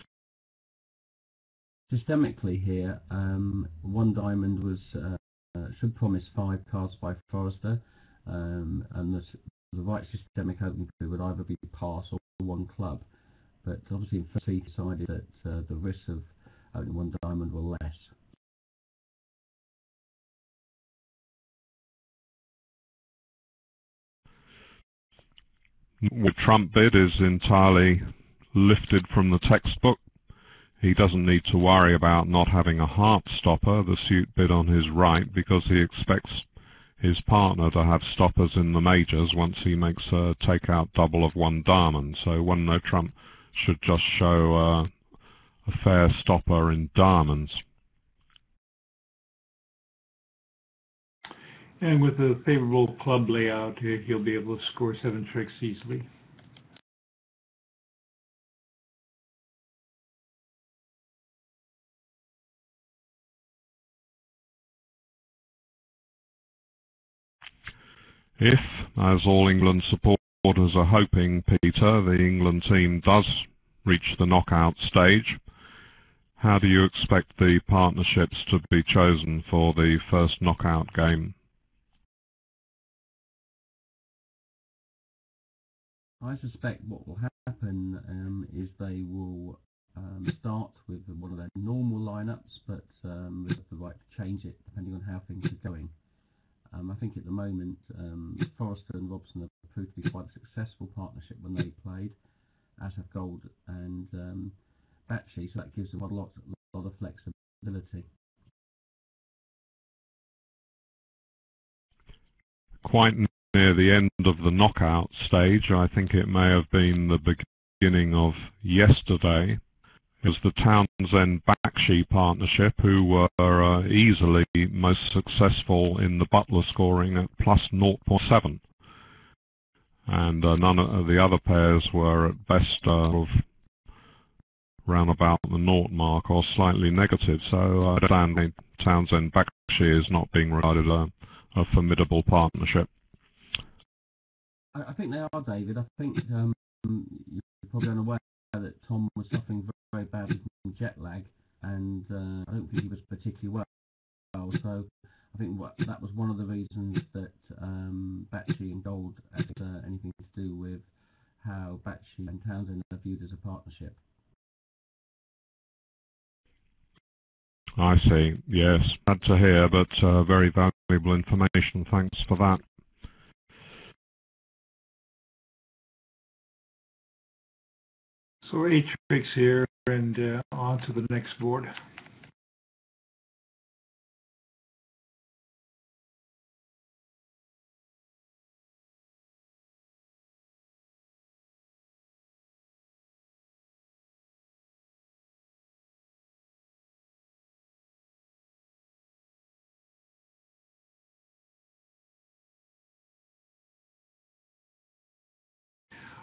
Systemically here, um, one diamond was uh, uh, should promise five cards by Forrester, um, and the, the right systemic opening would either be pass or one club. But obviously, he decided that uh, the risks of opening one diamond were less. The trump bid is entirely lifted from the textbook. He doesn't need to worry about not having a heart stopper, the suit bid on his right, because he expects his partner to have stoppers in the majors once he makes a take-out double of one diamond. So one no trump should just show uh, a fair stopper in diamonds. And with a favorable club layout, uh, he'll be able to score seven tricks easily. If, as all England supporters are hoping, Peter, the England team does reach the knockout stage, how do you expect the partnerships to be chosen for the first knockout game? I suspect what will happen um, is they will um, start with one of their normal lineups, but um, they have the right to change it depending on how things are going. Um, I think at the moment, um, Forrester and Robson have proved to be quite a successful partnership when they played, as have Gold and um, Batchy, so that gives them a lot, a lot of flexibility. Quite near the end of the knockout stage, I think it may have been the beginning of yesterday, it was the Townsend-Bakshi partnership who were uh, easily most successful in the Butler scoring at plus zero point seven. And uh, none of the other pairs were at best uh, sort of round about the naught mark or slightly negative. So I understand Townsend-Bakshi is not being regarded a, a formidable partnership. I, I think they are, David. I think um, you're probably unaware that Tom was suffering very, very badly from jet lag, and uh, I don't think he was particularly well. So I think what, that was one of the reasons that um, Batchy and Gold had uh, anything to do with how Batchy and Townsend are viewed as a partnership. I see. Yes, sad to hear, but uh, very valuable information. Thanks for that. So eight tricks here, and uh, on to the next board.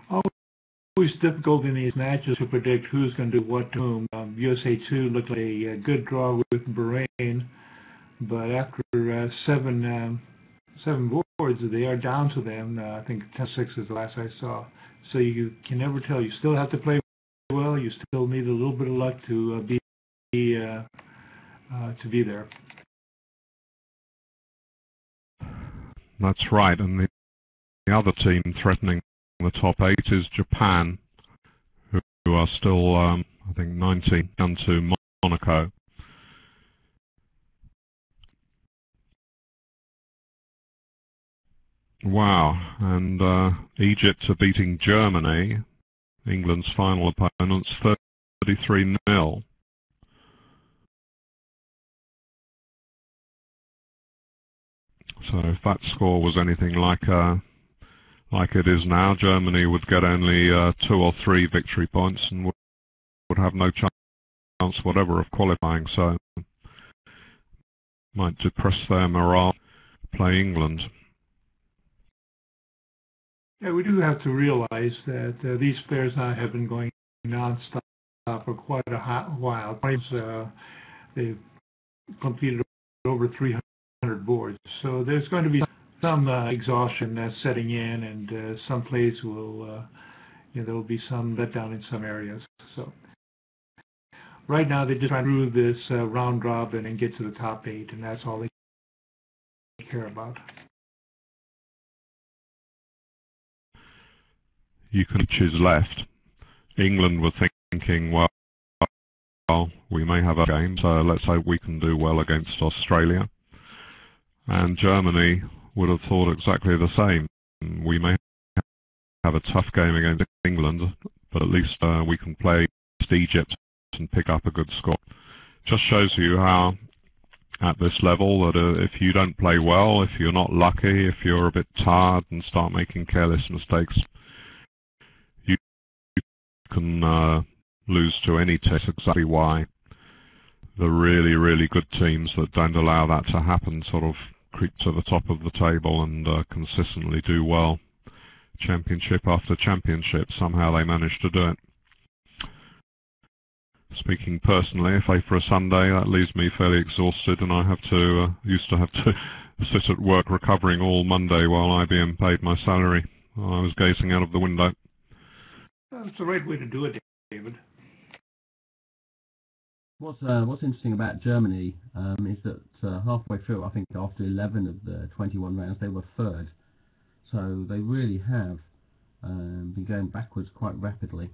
Always difficult in these matches to predict who's going to do what to whom. Um, U S A two looked like a, a good draw with Bahrain, but after uh, seven um, seven boards, they are down to them. Uh, I think ten six is the last I saw. So you can never tell. You still have to play well. You still need a little bit of luck to uh, be uh, uh, to be there. That's right, and the, the other team threatening the top eight is Japan, who, who are still, um, I think, nineteen down to Monaco. Wow, and uh, Egypt are beating Germany, England's final opponents, thirty-three nil. So if that score was anything like uh, like it is now, Germany would get only uh, two or three victory points and would, would have no chance whatever of qualifying. So might depress their morale to play England. Yeah, we do have to realize that uh, these players now have been going non-stop for quite a hot while. Uh, they've completed over three hundred boards, so there's going to be some uh, exhaustion uh, setting in, and uh, some plays will, uh, you know, there will be some letdown in some areas. So right now they're just trying to through this uh, round robin and get to the top eight, and that's all they care about. You can choose left. England were thinking, well, well, we may have a game, so let's hope we can do well against Australia. And Germany would have thought exactly the same. We may have a tough game against England, but at least uh, we can play against Egypt and pick up a good score. Just shows you how, at this level, that uh, if you don't play well, if you're not lucky, if you're a bit tired and start making careless mistakes, you can uh, lose to any team. That's exactly why the really, really good teams that don't allow that to happen sort of creep to the top of the table and uh, consistently do well. Championship after championship, somehow they manage to do it. Speaking personally, if I for a Sunday, that leaves me fairly exhausted, and I have to uh, used to have to sit at work recovering all Monday while I B M paid my salary. I was gazing out of the window. That's the right way to do it, David. What's uh, what's interesting about Germany um, is that uh, halfway through, I think after eleven of the twenty-one rounds, they were third. So they really have um, been going backwards quite rapidly.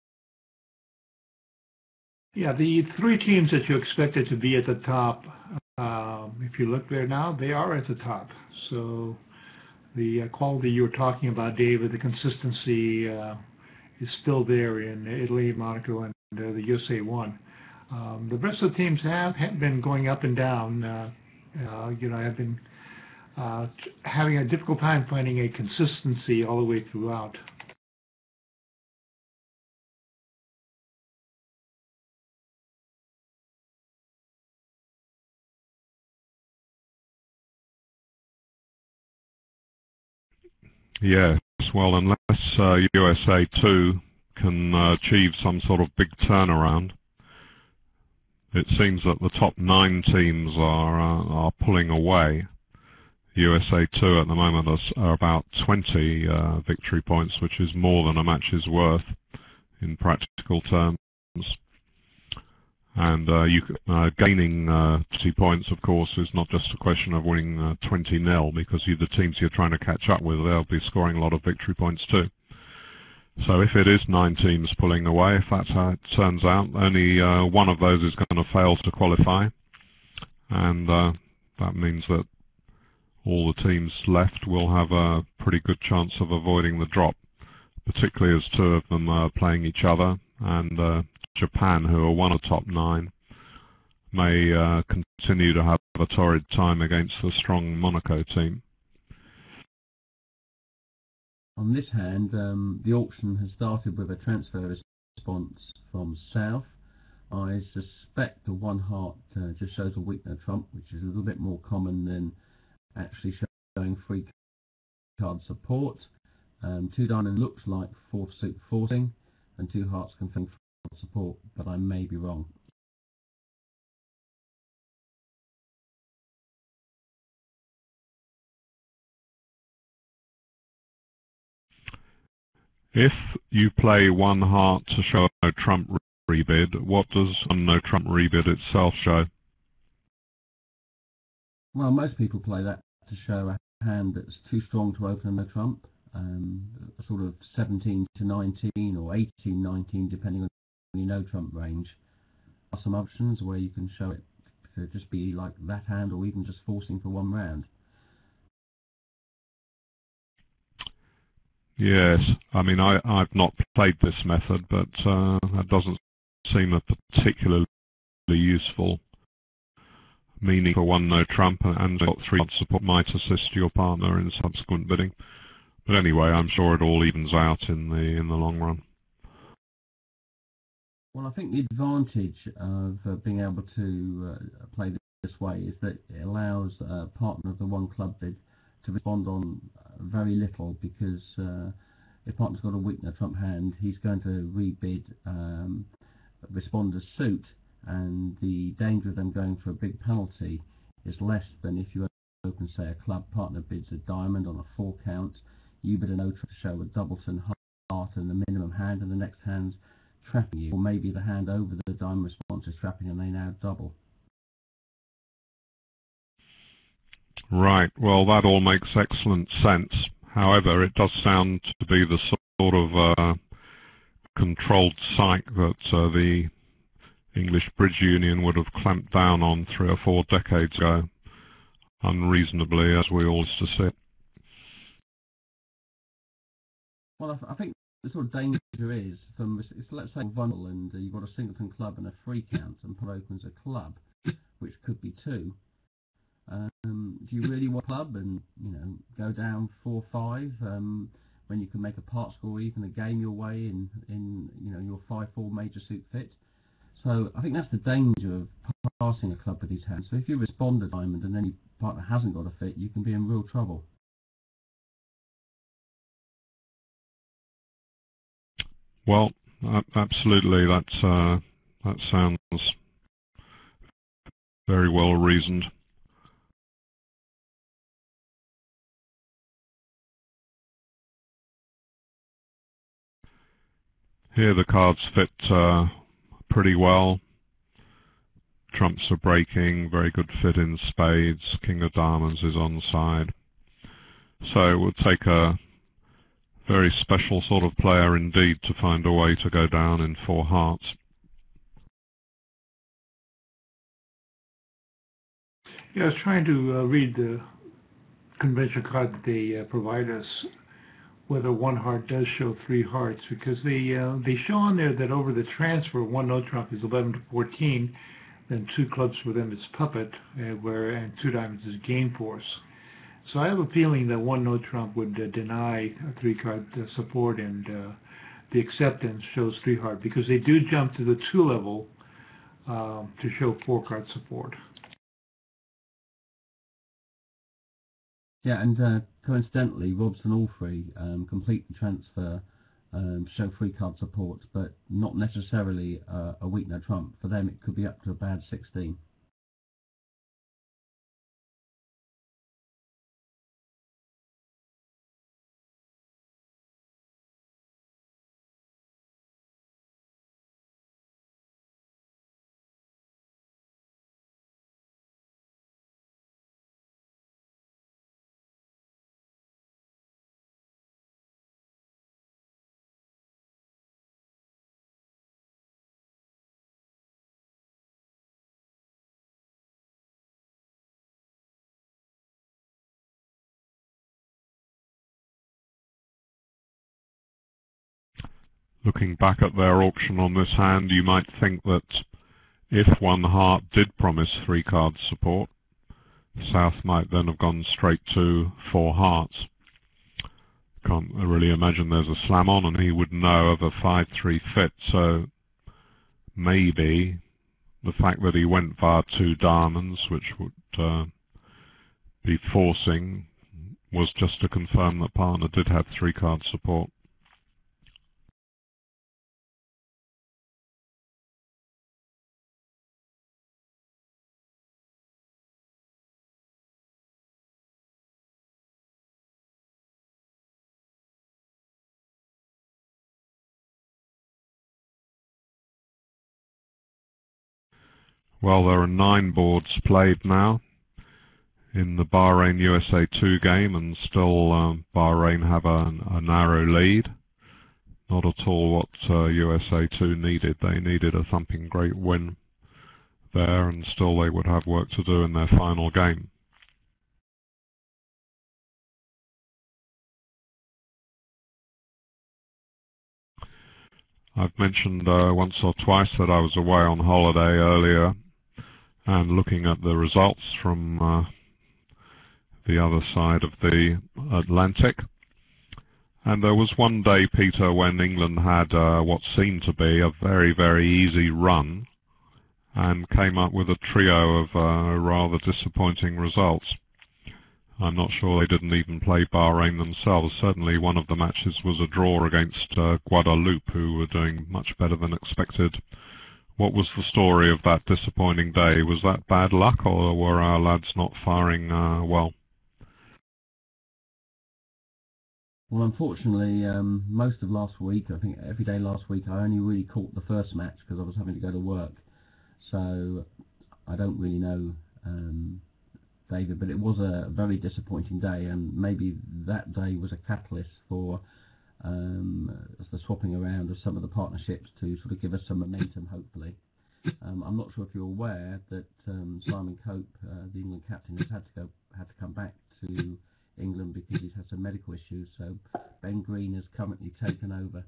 Yeah, the three teams that you expected to be at the top, um, if you look there now, they are at the top. So the uh, quality you were talking about, David, the consistency uh, is still there in Italy, Monaco, and uh, the U S A one. Um, the rest of the teams have, have been going up and down. Uh, uh, you know, have been uh, having a difficult time finding a consistency all the way throughout. Yes, well, unless uh, U S A two can uh, achieve some sort of big turnaround, it seems that the top nine teams are uh, are pulling away. U S A two at the moment are, are about twenty uh, victory points, which is more than a match is worth in practical terms. And uh, you, uh, gaining uh, twenty points, of course, is not just a question of winning uh, twenty nil, because you, the teams you're trying to catch up with, they'll be scoring a lot of victory points too. So if it is nine teams pulling away, if that's how it turns out, only uh, one of those is going to fail to qualify, and uh, that means that all the teams left will have a pretty good chance of avoiding the drop, particularly as two of them are playing each other, and uh, Japan, who are one of the top nine, may uh, continue to have a torrid time against the strong Monaco team. On this hand, um, the auction has started with a transfer response from South. I suspect the one heart uh, just shows a weaker trump, which is a little bit more common than actually showing free card support. Um, two diamond looks like fourth suit forcing, and two hearts confirming front support, but I may be wrong. If you play one heart to show a no trump rebid, what does one no trump rebid itself show? Well, most people play that to show a hand that's too strong to open a no trump, um, sort of seventeen to nineteen or eighteen nineteen, depending on your no trump range. There are some options where you can show it to just be like that hand, or even just forcing for one round. Yes, I mean, I, I've not played this method, but uh, that doesn't seem a particularly useful meaning for one no trump, and got three card support might assist your partner in subsequent bidding. But anyway, I'm sure it all evens out in the in the long run. Well, I think the advantage of uh, being able to uh, play this way is that it allows a partner of the one club bid to respond on very little, because uh, if partner's got a weak no trump hand, he's going to rebid um, respond as suit, and the danger of them going for a big penalty is less than if you open, say, a club, partner bids a diamond on a four count, you bid a no trump to show a doubleton heart and the minimum hand, and the next hand's trapping you, or maybe the hand over the diamond response is trapping and they now double. Right, well, that all makes excellent sense. However, it does sound to be the sort of uh, controlled psych that uh, the English Bridge Union would have clamped down on three or four decades ago, unreasonably, as we all used to see it. Well, I, I think the sort of danger is, from it's, let's say vulnerable, and uh, you've got a singleton club and a free count, and pot opens a club, which could be two. Um, do you really want a club and, you know, go down four five um, when you can make a part score even a game your way in, in you know, your five four major suit fit? So I think that's the danger of passing a club with his hand. So if you respond a diamond and then your partner hasn't got a fit, you can be in real trouble. Well, absolutely, that's, uh, that sounds very well reasoned. Here the cards fit uh, pretty well. Trumps are breaking, very good fit in spades, king of diamonds is on side. So it would take a very special sort of player indeed to find a way to go down in four hearts. Yeah, I was trying to uh, read the convention card that they uh, provide us, whether one heart does show three hearts, because they uh, they show on there that over the transfer, one no trump is eleven to fourteen, then two clubs for them is puppet, uh, where and two diamonds is game force. So I have a feeling that one no trump would uh, deny a three card uh, support, and uh, the acceptance shows three heart, because they do jump to the two level um, to show four card support. Yeah, and uh, coincidentally, Robson Allfree um, complete the transfer, um, show free card support, but not necessarily uh, a weak no trump. For them, it could be up to a bad sixteen. Looking back at their auction on this hand, you might think that if one heart did promise three card support, South might then have gone straight to four hearts. Can't really imagine there's a slam on and he would know of a five three fit, so maybe the fact that he went via two diamonds, which would uh, be forcing, was just to confirm that partner did have three-card support. Well, there are nine boards played now in the Bahrain U S A two game, and still um, Bahrain have a, a narrow lead. Not at all what uh, U S A two needed. They needed a thumping great win there, and still they would have work to do in their final game. I've mentioned uh, once or twice that I was away on holiday earlier, and looking at the results from uh, the other side of the Atlantic. And there was one day, Peter, when England had uh, what seemed to be a very, very easy run and came up with a trio of uh, rather disappointing results. I'm not sure they didn't even play Bahrain themselves. Certainly one of the matches was a draw against uh, Guadeloupe, who were doing much better than expected. What was the story of that disappointing day? Was that bad luck, or were our lads not firing uh, well? Well, unfortunately, um, most of last week, I think every day last week, I only really caught the first match because I was having to go to work. So I don't really know, um, David, but it was a very disappointing day, and maybe that day was a catalyst for um, the swapping around of some of the partnerships to sort of give us some momentum, hopefully. Um, I'm not sure if you're aware that um, Simon Cope, uh, the England captain, has had to go, had to come back to England because he's had some medical issues. So Ben Green has currently taken over.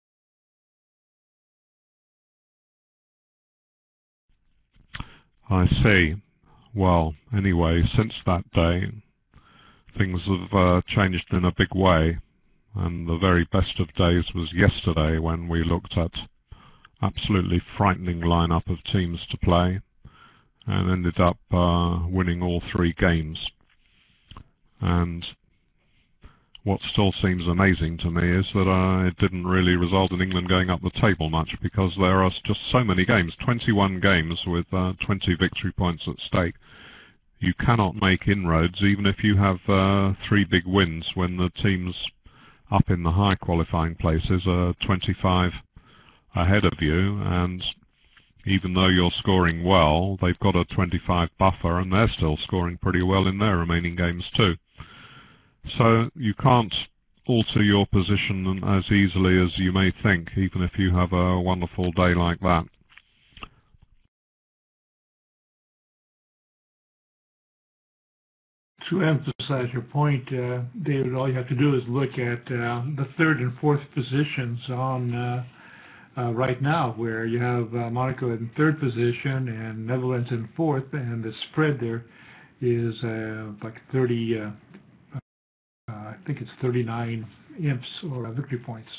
I see. Well, anyway, since that day, things have uh, changed in a big way, and the very best of days was yesterday when we looked at absolutely frightening lineup of teams to play and ended up uh, winning all three games. And what still seems amazing to me is that uh, it didn't really result in England going up the table much, because there are just so many games, twenty-one games with uh, twenty victory points at stake. You cannot make inroads even if you have uh, three big wins, when the teams up in the high qualifying places are twenty-five ahead of you, and even though you're scoring well, they've got a twenty-five buffer and they're still scoring pretty well in their remaining games too. So you can't alter your position as easily as you may think, even if you have a wonderful day like that. To emphasize your point, uh, David, all you have to do is look at uh, the third and fourth positions on uh, uh, right now, where you have uh, Monaco in third position and Netherlands in fourth, and the spread there is uh, like thirty. Uh, Uh, I think it's thirty-nine imps or uh, victory points.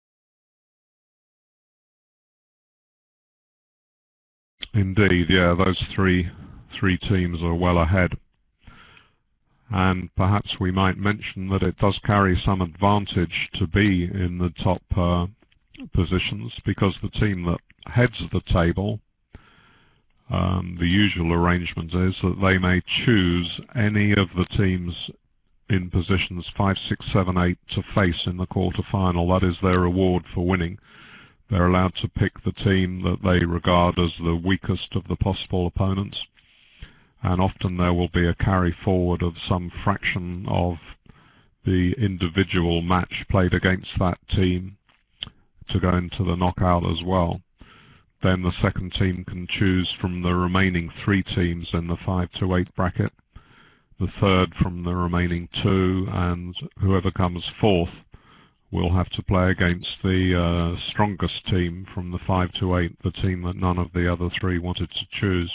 Indeed, yeah, those three three teams are well ahead. And perhaps we might mention that it does carry some advantage to be in the top uh, positions, because the team that heads the table, um, the usual arrangement is that they may choose any of the teams in positions five, six, seven, eight to face in the quarter-final. That is their reward for winning. They're allowed to pick the team that they regard as the weakest of the possible opponents, and often there will be a carry forward of some fraction of the individual match played against that team to go into the knockout as well. Then the second team can choose from the remaining three teams in the five to eight bracket, the third from the remaining two, and whoever comes fourth will have to play against the uh, strongest team from the five to eight, the team that none of the other three wanted to choose.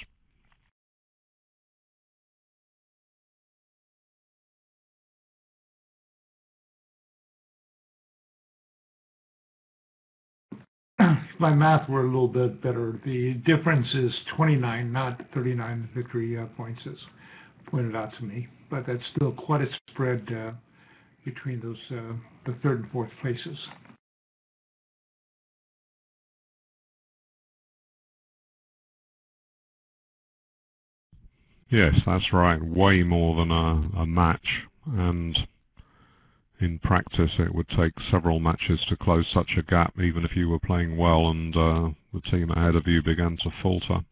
If my math were a little bit better, the difference is twenty-nine, not thirty-nine victory uh, points. Is pointed out to me, but that's still quite a spread uh, between those uh, the third and fourth places. Yes, that's right. Way more than a, a match, and in practice it would take several matches to close such a gap, even if you were playing well and uh, the team ahead of you began to falter.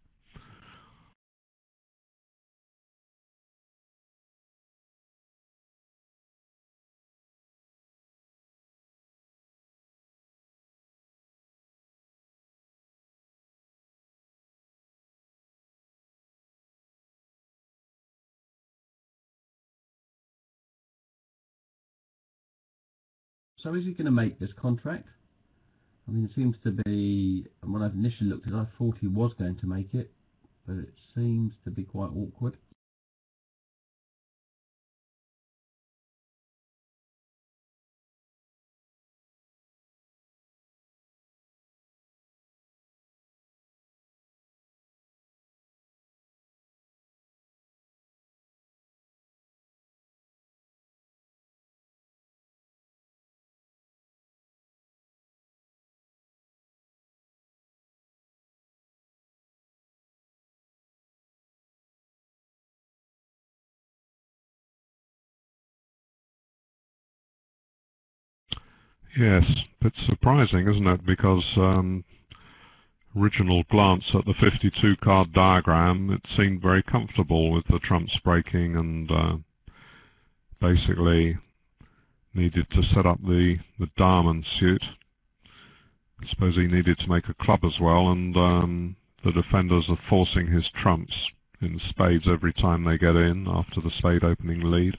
So is he going to make this contract? I mean, it seems to be, when I initially looked at it, I thought he was going to make it, but it seems to be quite awkward. Yes, it's surprising, isn't it? Because um, original glance at the fifty-two card diagram, it seemed very comfortable with the trumps breaking, and uh, basically needed to set up the, the diamond suit. I suppose he needed to make a club as well, and um, the defenders are forcing his trumps in spades every time they get in after the spade opening lead.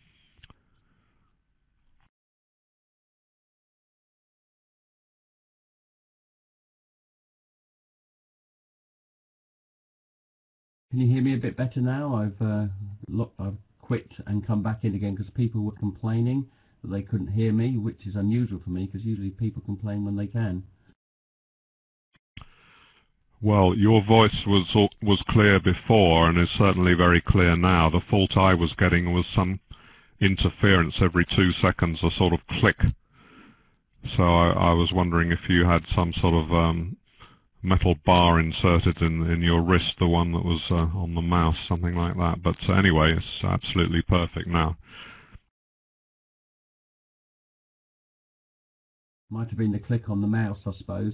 Can you hear me a bit better now? I've, uh, lo I've quit and come back in again because people were complaining that they couldn't hear me, which is unusual for me because usually people complain when they can. Well, your voice was was clear before and is certainly very clear now. The fault I was getting was some interference every two seconds, a sort of click. So I, I was wondering if you had some sort of um, metal bar inserted in, in your wrist, the one that was uh, on the mouse, something like that. But uh, anyway, it's absolutely perfect now. Might have been the click on the mouse, I suppose.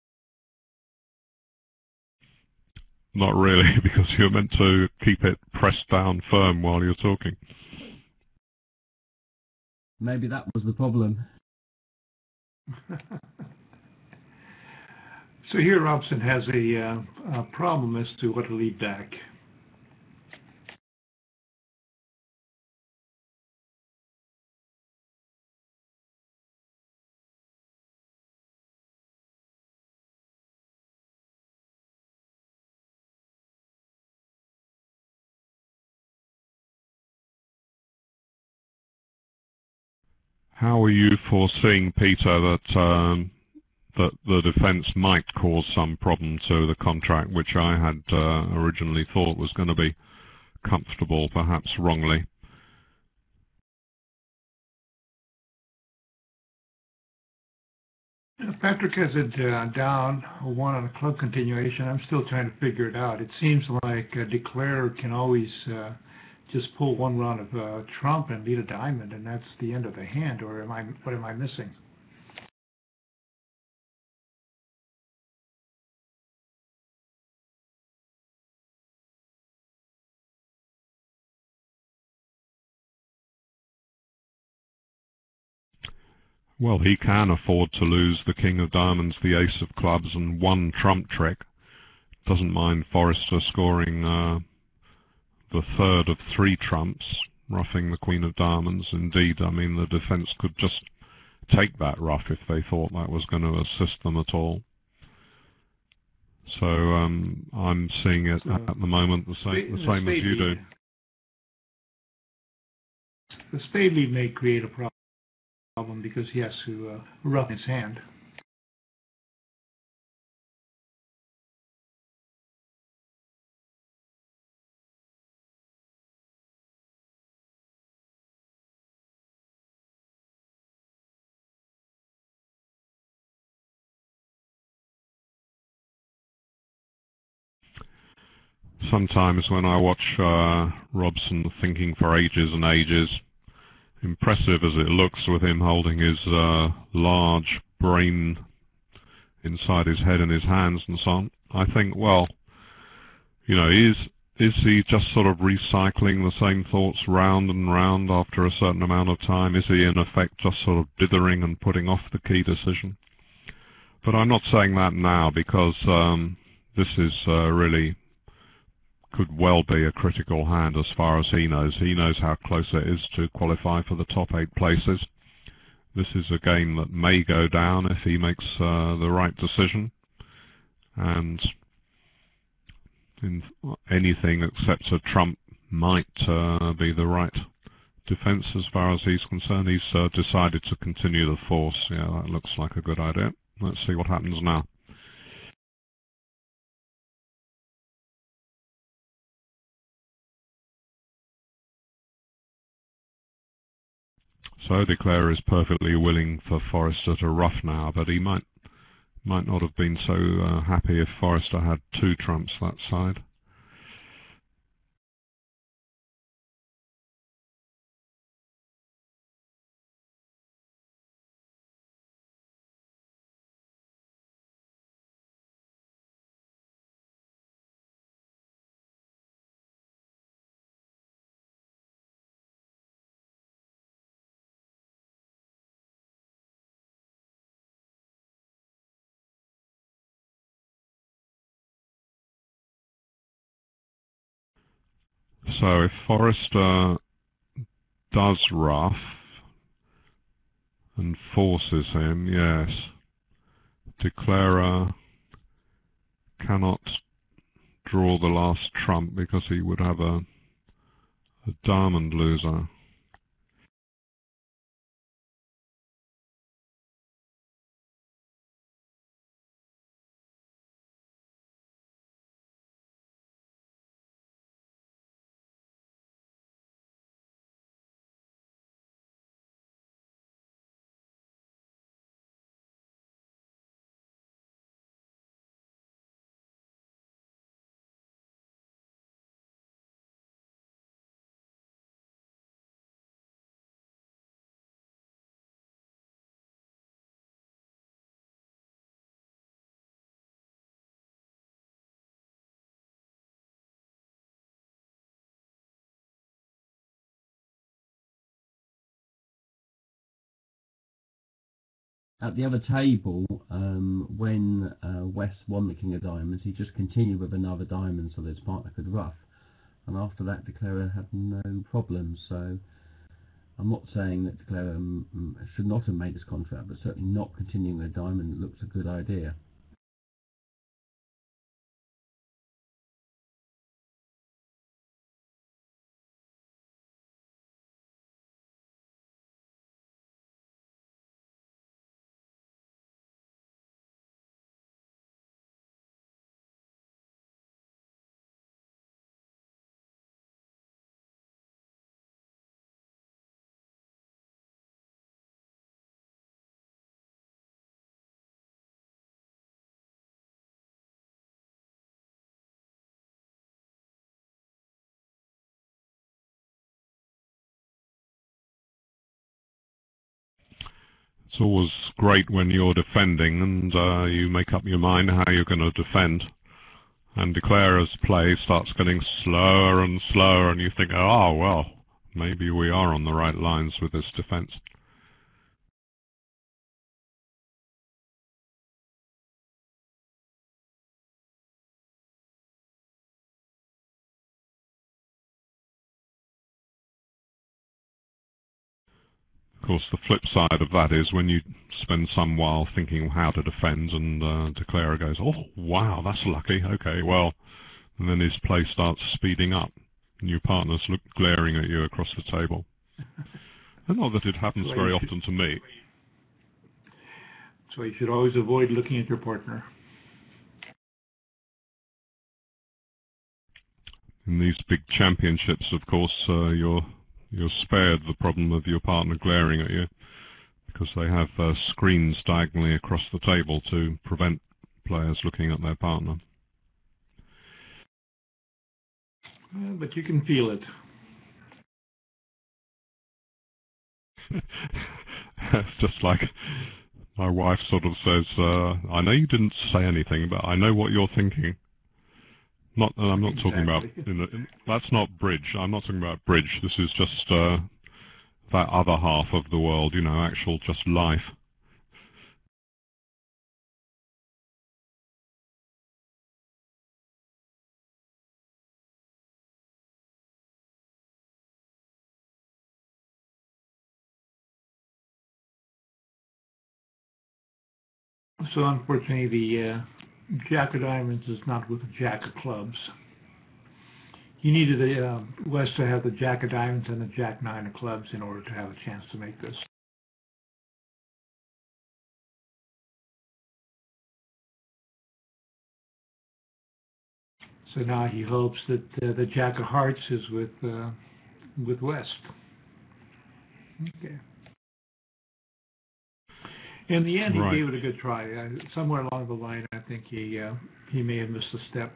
Not really, because you're meant to keep it pressed down firm while you're talking. Maybe that was the problem. So here Robson has a, uh, a problem as to what to lead back. How are you foreseeing, Peter, that um, that the defence might cause some problem to the contract, which I had uh, originally thought was going to be comfortable, perhaps wrongly? Patrick has it uh, down one on a club continuation. I'm still trying to figure it out. It seems like a declarer can always uh, just pull one round of uh, trump and lead a diamond, and that's the end of the hand. Or am I? What am I missing? Well, he can afford to lose the king of diamonds, the ace of clubs, and one trump trick. Doesn't mind Forrester scoring uh, the third of three trumps, roughing the queen of diamonds. Indeed, I mean, the defence could just take that rough if they thought that was going to assist them at all. So um, I'm seeing it So at the moment the same, the the same as spade you do. lead, the spade lead may create a problem because he has to uh, rough his hand. sometimes when I watch uh, Robson thinking for ages and ages, impressive as it looks with him holding his uh, large brain inside his head and his hands and so on, I think, well, you know, is is he just sort of recycling the same thoughts round and round after a certain amount of time? Is he in effect just sort of dithering and putting off the key decision? But I'm not saying that now, because um, this is uh, really could well be a critical hand as far as he knows. He knows how close it is to qualify for the top eight places. This is a game that may go down if he makes uh, the right decision, and in anything except a trump might uh, be the right defense as far as he's concerned. He's uh, decided to continue the force. Yeah, that looks like a good idea. Let's see what happens now. So Declare is perfectly willing for Forrester to ruff now, but he might might not have been so uh, happy if Forrester had two trumps that side. So if Forrester does ruff and forces him, yes, Declarer cannot draw the last trump because he would have a, a diamond loser. At the other table, um, when uh, West won the King of Diamonds, he just continued with another diamond so that his partner could ruff. And after that, Declarer had no problem. So I'm not saying that Declarer um, should not have made this contract, but certainly not continuing with a diamond looks a good idea. It's always great when you're defending and uh, you make up your mind how you're going to defend, and Declarer's play starts getting slower and slower, and you think, oh, well, maybe we are on the right lines with this defense. Of course, the flip side of that is when you spend some while thinking how to defend, and uh, Declarer goes, oh, wow, that's lucky, okay, well, and then his play starts speeding up, and your partner's look glaring at you across the table. And not that it happens So very you often to me. So you should always avoid looking at your partner. In these big championships, of course, uh, you're you're spared the problem of your partner glaring at you, because they have uh, screens diagonally across the table to prevent players looking at their partner. Uh, but you can feel it. It's just like my wife sort of says, uh, I know you didn't say anything, but I know what you're thinking. Not, and I'm not Exactly. talking about, you know, that's not bridge. I'm not talking about bridge. This is just uh, that other half of the world, you know, actual just life. So unfortunately, the uh, Jack of Diamonds is not with the Jack of Clubs. You needed the uh, West to have the Jack of Diamonds and the Jack Nine of Clubs in order to have a chance to make this. So now he hopes that uh, the Jack of Hearts is with uh, with West. Okay. In the end, he Right. gave it a good try. Uh, somewhere along the line, I think he uh, he may have missed a step.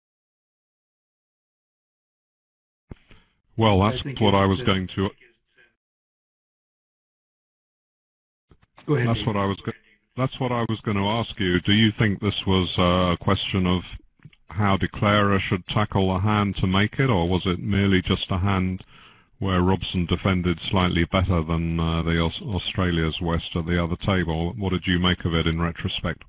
Well, I that's think what his, I was uh, going to. Go ahead, That's Dave. what I was. Go that's what I was going to ask you. Do you think this was uh, a question of how Declarer should tackle a hand to make it, or was it merely just a hand where Robson defended slightly better than uh, the Aus Australia's West at the other table? What did you make of it in retrospect?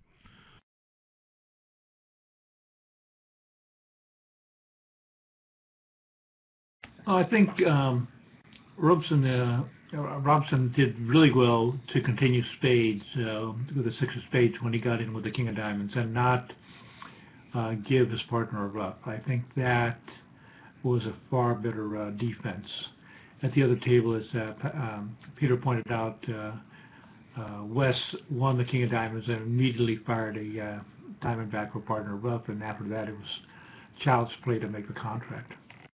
I think um, Robson uh, Robson did really well to continue spades uh, with the six of spades when he got in with the king of diamonds and not uh, give his partner a ruff. I think that was a far better uh, defense. At the other table, as uh, um, Peter pointed out, uh, uh, West won the king of diamonds and immediately fired a uh, diamond back for partner ruff, and after that it was child's play to make the contract.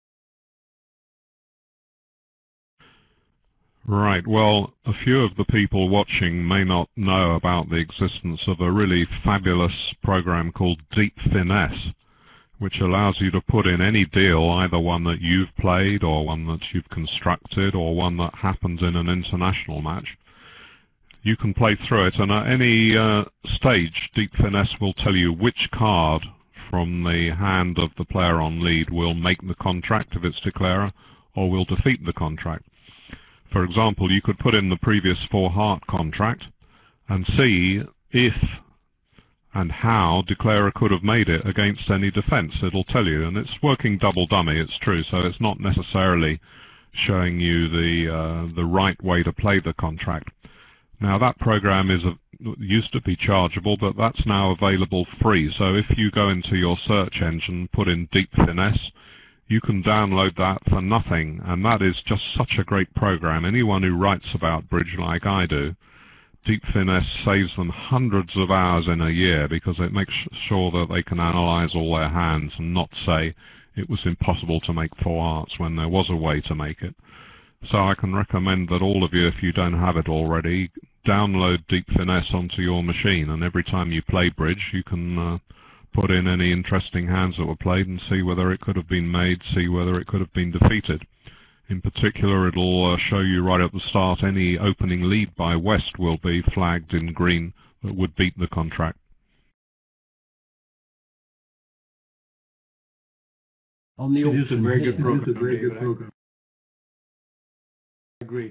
Right. Well, a few of the people watching may not know about the existence of a really fabulous program called Deep Finesse, which allows you to put in any deal, either one that you've played or one that you've constructed or one that happens in an international match. You can play through it, and at any uh, stage, Deep Finesse will tell you which card from the hand of the player on lead will make the contract if it's declarer, or will defeat the contract. For example, you could put in the previous four heart contract and see if and how declarer could have made it against any defense. It'll tell you, and it's working double dummy, it's true, so it's not necessarily showing you the uh, the right way to play the contract. Now that program is a, used to be chargeable, but that's now available free. So if you go into your search engine, put in Deep Finesse, you can download that for nothing, and that is just such a great program. Anyone who writes about bridge like I do, Deep Finesse saves them hundreds of hours in a year because it makes sure that they can analyze all their hands and not say it was impossible to make four hearts when there was a way to make it. So I can recommend that all of you, if you don't have it already, download Deep Finesse onto your machine, and every time you play bridge you can uh, put in any interesting hands that were played and see whether it could have been made, see whether it could have been defeated. In particular, it'll uh, show you right at the start any opening lead by West will be flagged in green that would beat the contract. On the It is a auction very here, good program. It is a very good program. I agree.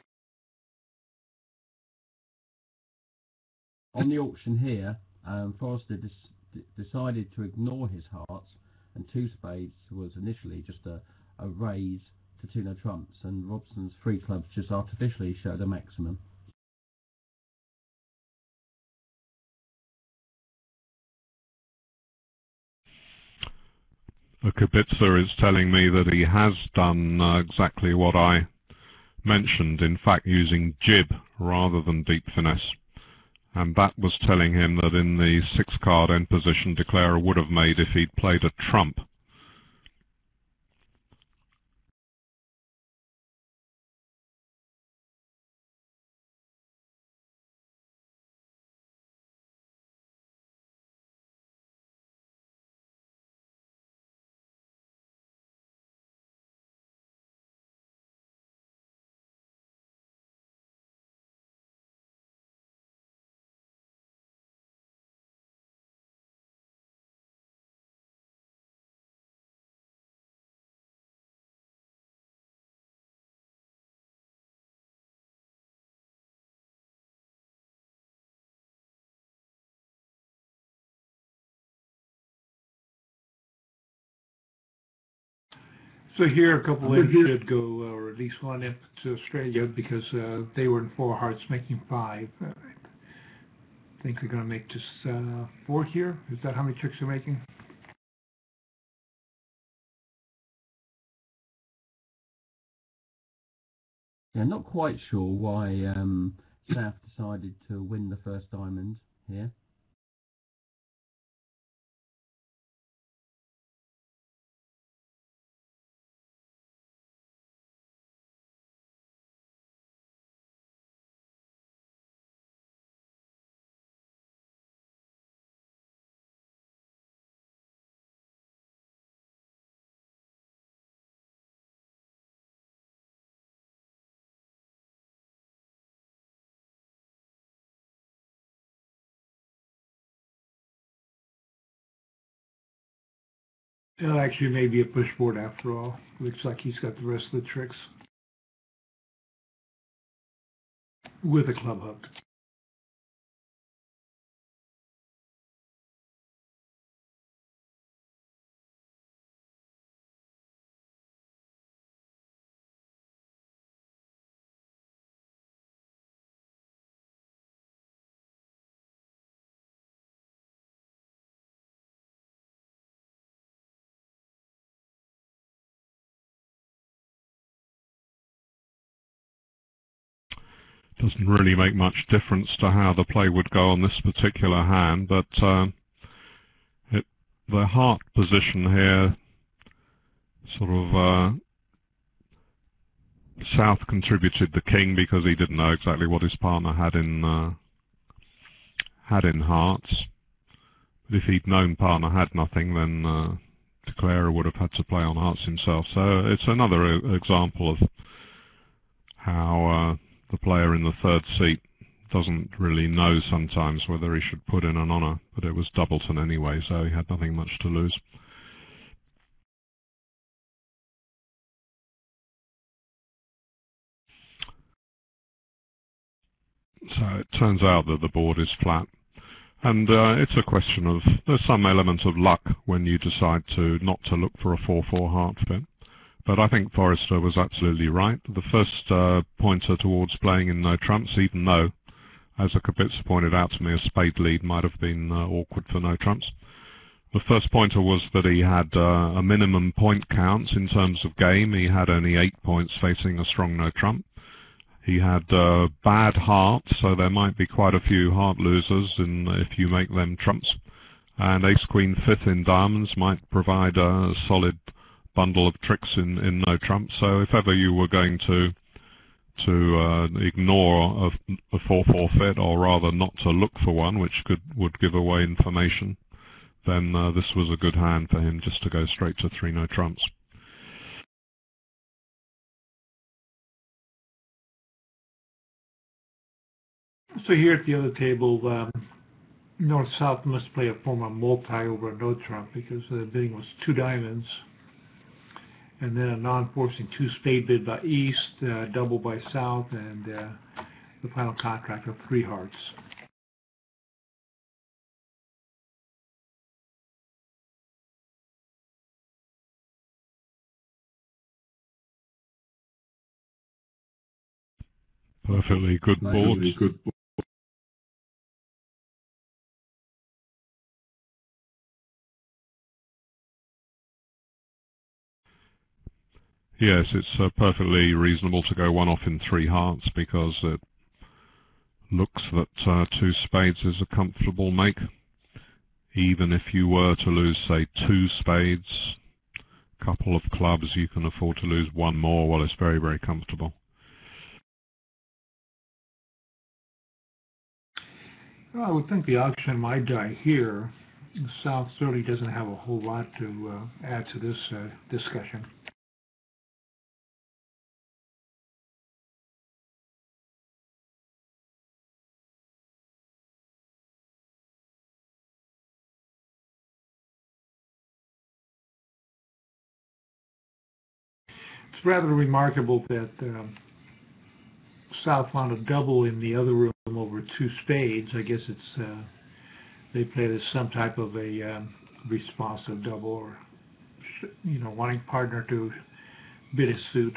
on the auction here, um, Forrester des decided to ignore his hearts, and two spades was initially just a, a raise to two no trumps, and Robson's three clubs just artificially showed a maximum. The Kibitzer is telling me that he has done uh, exactly what I mentioned, in fact using jib rather than Deep Finesse. And that was telling him that in the six-card end position, declarer would have made if he'd played a trump. So here a couple in should go, uh, or at least one imp to Australia because uh, they were in four hearts making five. Uh, I think they're going to make just uh, four here. Is that how many tricks they're making? Yeah, not quite sure why um, South decided to win the first diamond here. It actually may be a push board after all. Looks like he's got the rest of the tricks with a club hook. Doesn't really make much difference to how the play would go on this particular hand, but um, it, the heart position here sort of uh, South contributed the king because he didn't know exactly what his partner had in uh, had in hearts. But if he'd known partner had nothing, then uh, Declarer would have had to play on hearts himself. So it's another uh, example of how uh, the player in the third seat doesn't really know sometimes whether he should put in an honour, but it was Doubleton anyway, so he had nothing much to lose. So it turns out that the board is flat, and uh, it's a question of, there's some element of luck when you decide to not to look for a four four heart fit. But I think Forrester was absolutely right. The first uh, pointer towards playing in no trumps, even though, as a Kapitsa pointed out to me, a spade lead might have been uh, awkward for no trumps. The first pointer was that he had uh, a minimum point count in terms of game. He had only eight points facing a strong no trump. He had uh, bad hearts, so there might be quite a few heart losers in, if you make them trumps. And ace-queen fifth in diamonds might provide a solid bundle of tricks in, in no trumps. So if ever you were going to to uh, ignore a, a four four fit, or rather not to look for one, which could would give away information, then uh, this was a good hand for him just to go straight to three no trumps. So here at the other table, um, North-South must play a form of multi over a no trump because the bidding was two diamonds, and then a non-forcing two spade bid by East, uh, double by South, and uh, the final contract of three hearts. Perfectly good board. Good. Yes, it's uh, perfectly reasonable to go one off in three hearts because it looks that uh, two spades is a comfortable make. Even if you were to lose, say, two spades, a couple of clubs, you can afford to lose one more. Well, it's very, very comfortable. Well, I would think the auction might die here. The South certainly doesn't have a whole lot to uh, add to this uh, discussion. It's rather remarkable that um, South found a double in the other room over two spades. I guess it's uh, they played as some type of a um, responsive double, or you know, wanting partner to bit his suit.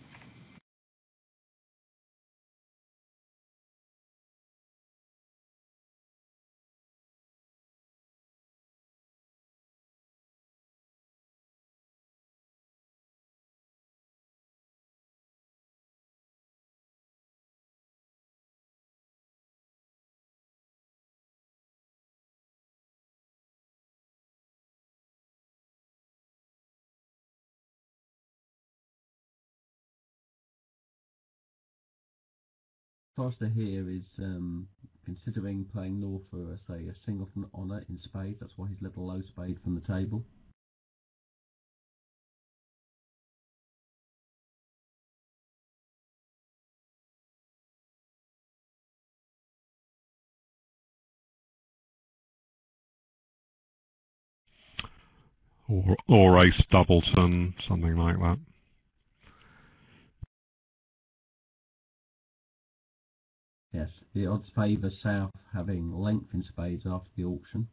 Foster here is um, considering playing North for, uh, say, a singleton honour in spades. That's why he's left a low spade from the table. Or, or ace doubleton, something like that. Yes, the odds favour South having length in spades after the auction.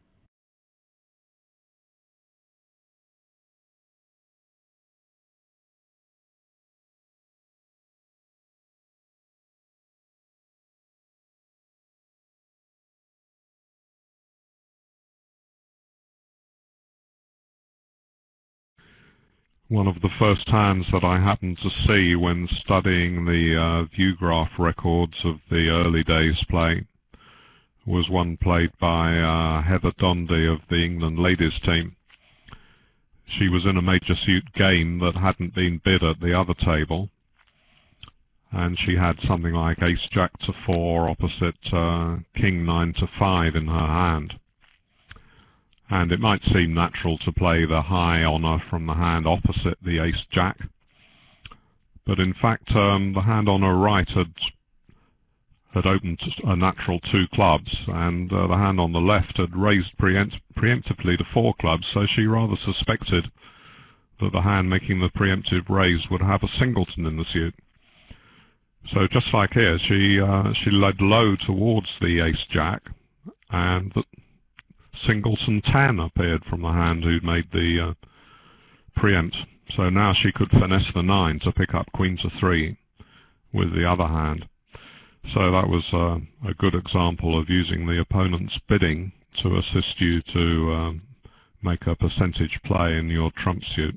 One of the first hands that I happened to see when studying the uh, view graph records of the early days play was one played by uh, Heather Dondy of the England ladies team. She was in a major suit game that hadn't been bid at the other table, and she had something like ace jack to four opposite uh, king nine to five in her hand. And it might seem natural to play the high honour from the hand opposite the ace jack, but in fact um, the hand on her right had had opened a natural two clubs, and uh, the hand on the left had raised preempt preemptively to four clubs, so she rather suspected that the hand making the preemptive raise would have a singleton in the suit. So just like here, she uh, she led low towards the ace jack, and the singleton ten appeared from the hand who'd made the uh, preempt. So now she could finesse the nine to pick up queen to three with the other hand. So that was uh, a good example of using the opponent's bidding to assist you to um, make a percentage play in your trump suit.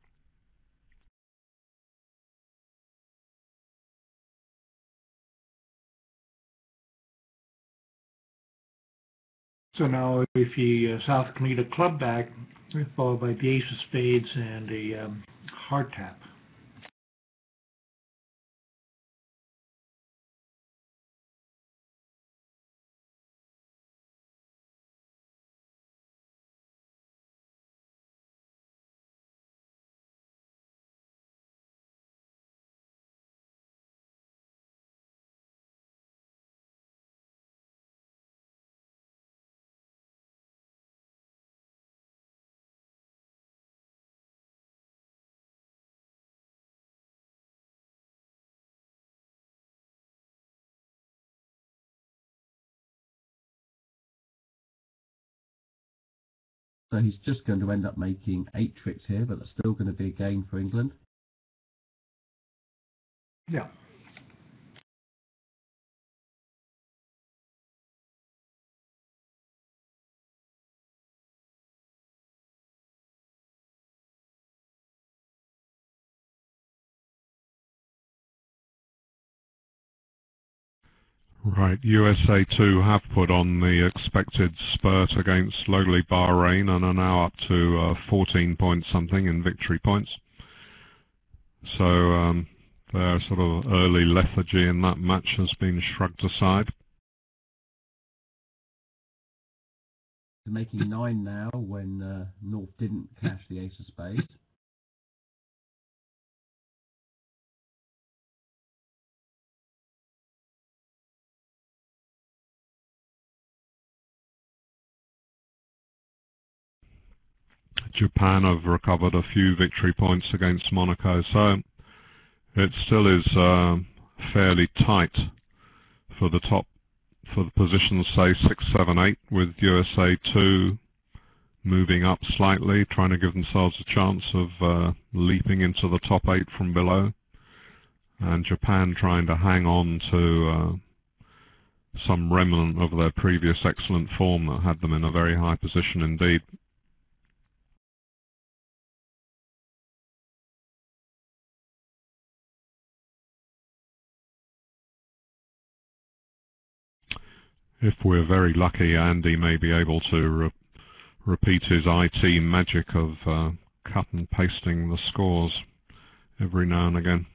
So now if he, uh, South can lead a club back, followed by the ace of spades and a um, heart tap. So he's just going to end up making eight tricks here, but that's still going to be a gain for England. Yeah. Right, U S A two have put on the expected spurt against lowly Bahrain and are now up to uh, fourteen point something in victory points. So um, their sort of early lethargy in that match has been shrugged aside. He's making nine now when uh, North didn't cash the ace of spades. Japan have recovered a few victory points against Monaco, so it still is uh, fairly tight for the top, for the positions, say six, seven, eight, with U S A two moving up slightly, trying to give themselves a chance of uh, leaping into the top eight from below, and Japan trying to hang on to uh, some remnant of their previous excellent form that had them in a very high position indeed. If we're very lucky, Andy may be able to re repeat his I T magic of uh, cut and pasting the scores every now and again.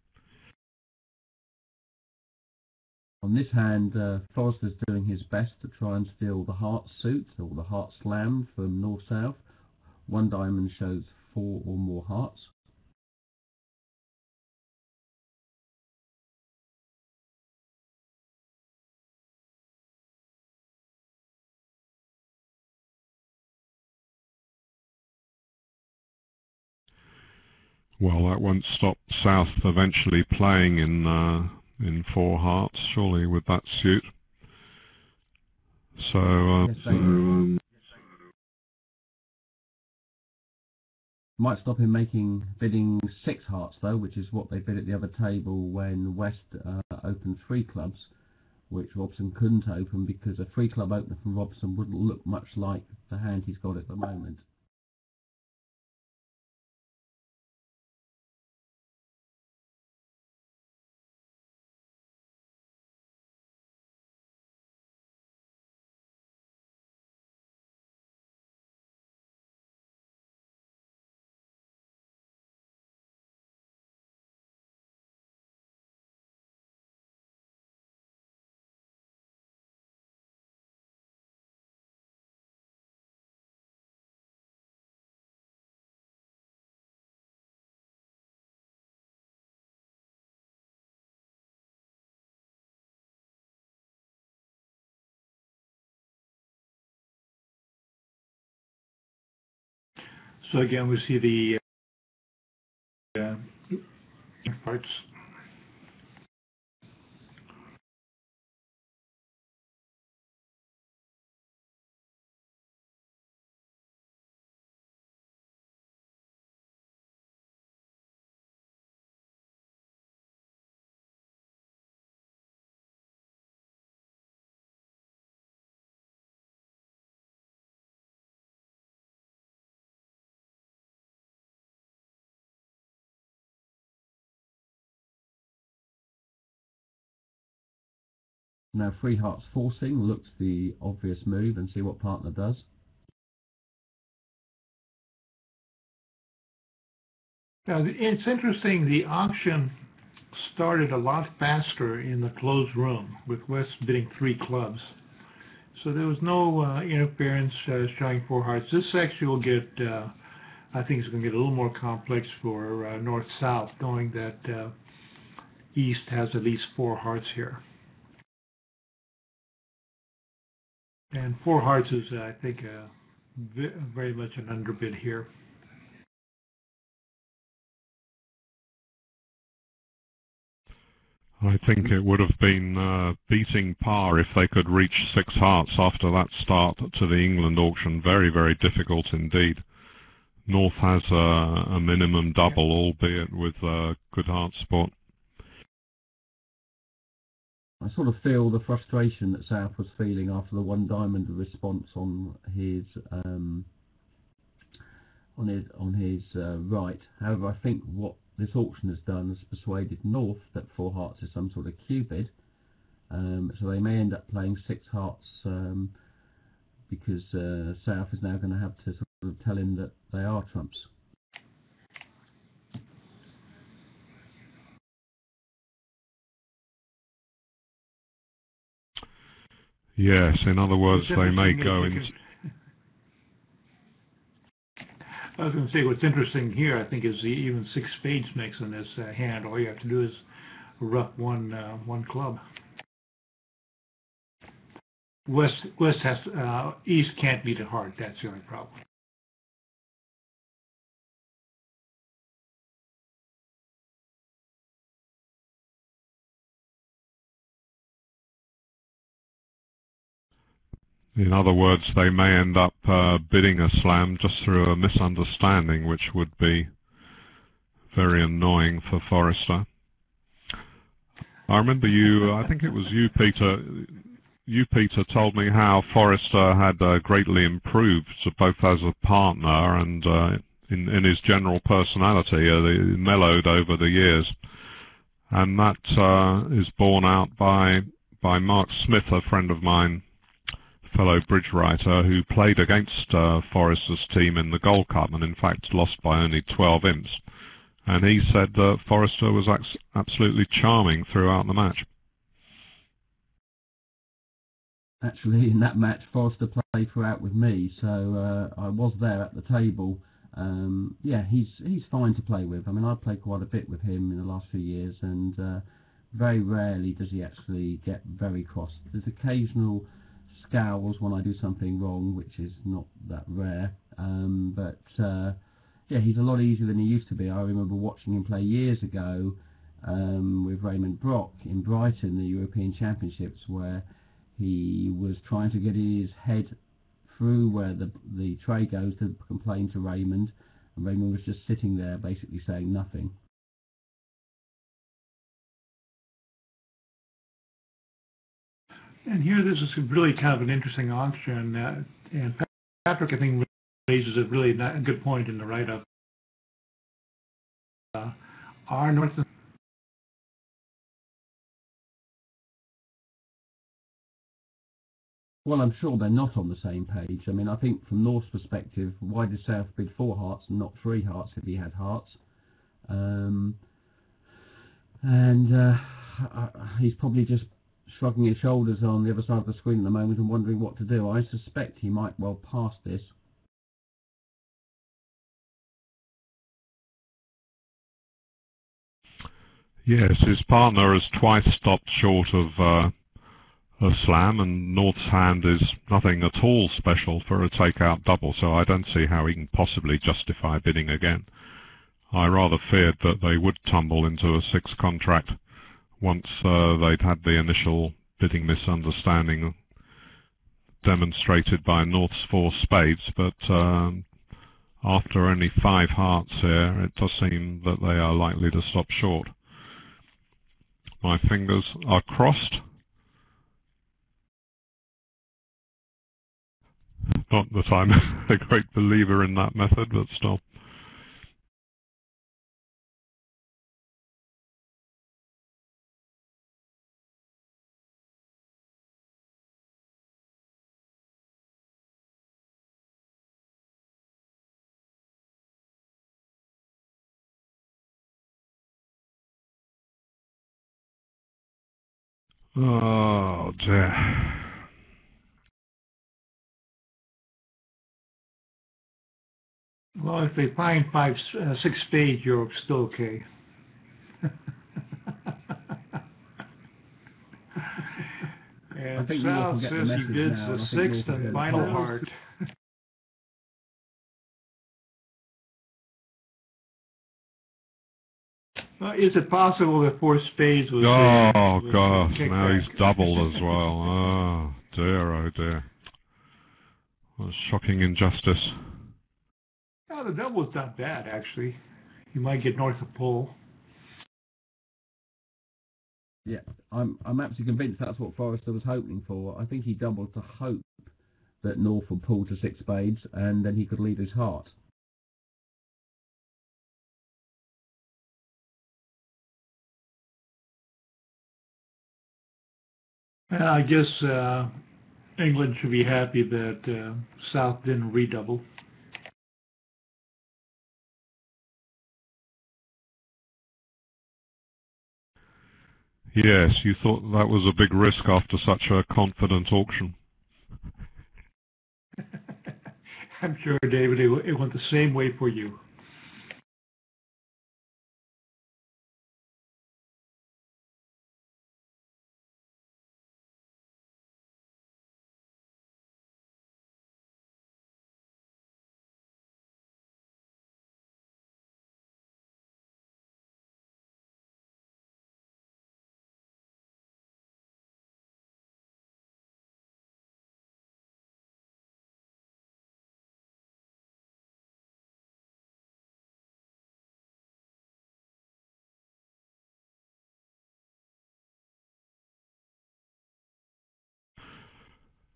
On this hand, uh, Forrester's doing his best to try and steal the heart suit or the heart slam from north-south. One diamond shows four or more hearts. Well, that won't stop South eventually playing in uh, in four hearts, surely, with that suit. So, uh, Yes, so um, might stop him making bidding six hearts though, which is what they bid at the other table when West uh, opened three clubs, which Robson couldn't open because a three club opener from Robson wouldn't look much like the hand he's got at the moment. So again, we see the uh, parts. Now three hearts forcing looks the obvious move, and see what partner does. Now, it's interesting, the auction started a lot faster in the closed room, with West bidding three clubs. So there was no uh, interference uh, showing four hearts. This actually will get, uh, I think it's going to get a little more complex for uh, North-South, knowing that uh, East has at least four hearts here. And four hearts is, uh, I think, uh, very much an underbid here. I think it would have been uh, beating par if they could reach six hearts after that start to the England auction. Very, very difficult indeed. North has a, a minimum double, albeit with uh, good heart spot. I sort of feel the frustration that South was feeling after the one diamond response on his um, on his on his uh, right. However, I think what this auction has done is persuaded North that four hearts is some sort of cubid, um, so they may end up playing six hearts um, because uh, South is now going to have to sort of tell him that they are trumps. Yes, in other words, What's they may interesting go is into... I was going to say, what's interesting here, I think, is the, even six spades makes in this uh, hand. All you have to do is rough one uh, one club. West West has uh, East can't beat it hard. That's the only problem. In other words, they may end up uh, bidding a slam just through a misunderstanding, which would be very annoying for Forrester. I remember you, I think it was you, Peter, you, Peter, told me how Forrester had uh, greatly improved, so both as a partner and uh, in, in his general personality. Uh, he mellowed over the years. And that uh, is borne out by, by Mark Smith, a friend of mine, fellow bridge writer, who played against uh, Forrester's team in the Gold Cup and in fact lost by only twelve imps. And he said that Forrester was absolutely charming throughout the match. Actually, in that match, Forrester played throughout with me, so uh, I was there at the table. Um, yeah, he's he's fine to play with. I mean, I've played quite a bit with him in the last few years, and uh, very rarely does he actually get very cross. There's occasional scowls when I do something wrong, which is not that rare, um, but uh, yeah, he's a lot easier than he used to be. I remember watching him play years ago um, with Raymond Brock in Brighton, the European Championships, where he was trying to get his head through where the the tray goes to complain to Raymond, and Raymond was just sitting there basically saying nothing. And here, this is really kind of an interesting auction, uh, and Patrick, I think, raises a really not a good point in the write-up. Uh, are North Well, I'm sure they're not on the same page. I mean, I think from North's perspective, why did South bid four hearts and not three hearts if he had hearts? Um, and uh, he's probably just shrugging his shoulders on the other side of the screen at the moment and wondering what to do. I suspect he might well pass this. Yes, his partner has twice stopped short of uh, a slam, and North's hand is nothing at all special for a take-out double, so I don't see how he can possibly justify bidding again. I rather feared that they would tumble into a six contract once uh, they'd had the initial bidding misunderstanding demonstrated by North's four spades, but um, after only five hearts here, it does seem that they are likely to stop short. My fingers are crossed. Not that I'm a great believer in that method, but still. Oh dear. Well, if they find five, uh, six spades, you're still okay. And I think South get says the he bids now, the sixth and final heart. Well, is it possible that four spades was... Oh, uh, gosh, now back? he's doubled as well. Oh, dear, oh, dear. What a shocking injustice. No, the double is not bad, actually. You might get north of pole. Yeah, I'm I'm absolutely convinced that's what Forrester was hoping for. I think he doubled to hope that North would pull to six spades and then he could lead his heart. Well, I guess uh, England should be happy that uh, South didn't redouble. Yes, you thought that was a big risk after such a confident auction. I'm sure, David, it, it went the same way for you.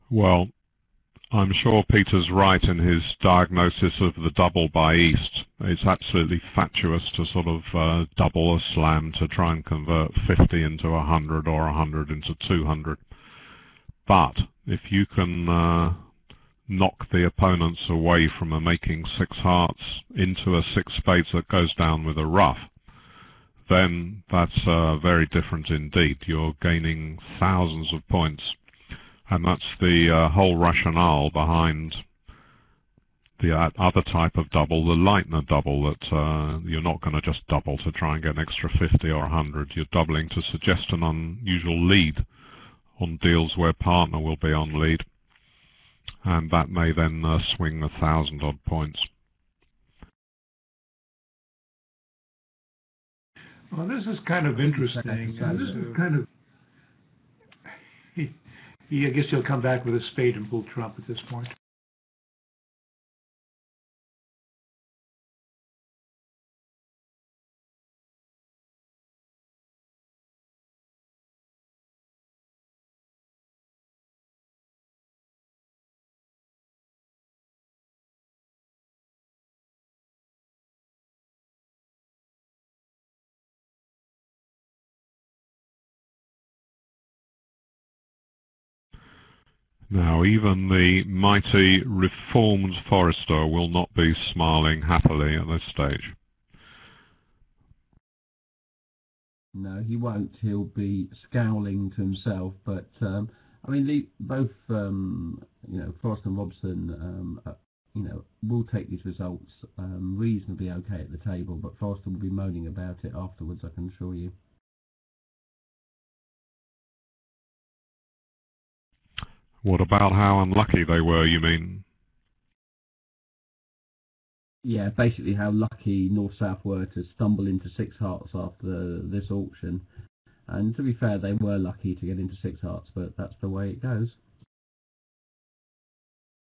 Well, I'm sure Peter's right in his diagnosis of the double by East. It's absolutely fatuous to sort of uh, double a slam to try and convert fifty into one hundred or one hundred into two hundred. But if you can uh, knock the opponents away from a making six hearts into a six spades that goes down with a ruff, then that's uh, very different indeed. You're gaining thousands of points. And that's the uh, whole rationale behind the uh, other type of double, the Leitner double, that uh, you're not going to just double to try and get an extra fifty or one hundred. You're doubling to suggest an unusual lead on deals where partner will be on lead. And that may then uh, swing a thousand odd points. Well, this is kind of interesting. And this is kind of... I guess he'll come back with a spade and full trump at this point. Now, even the mighty reformed Forrester will not be smiling happily at this stage. No, he won't. He'll be scowling to himself. But um, I mean, the, both um, you know, Forrester and Robson, um, uh, you know, will take these results um, reasonably okay at the table. But Forrester will be moaning about it afterwards, I can assure you. What about how unlucky they were, you mean? Yeah, basically how lucky North-South were to stumble into six hearts after this auction. And to be fair, they were lucky to get into six hearts, but that's the way it goes.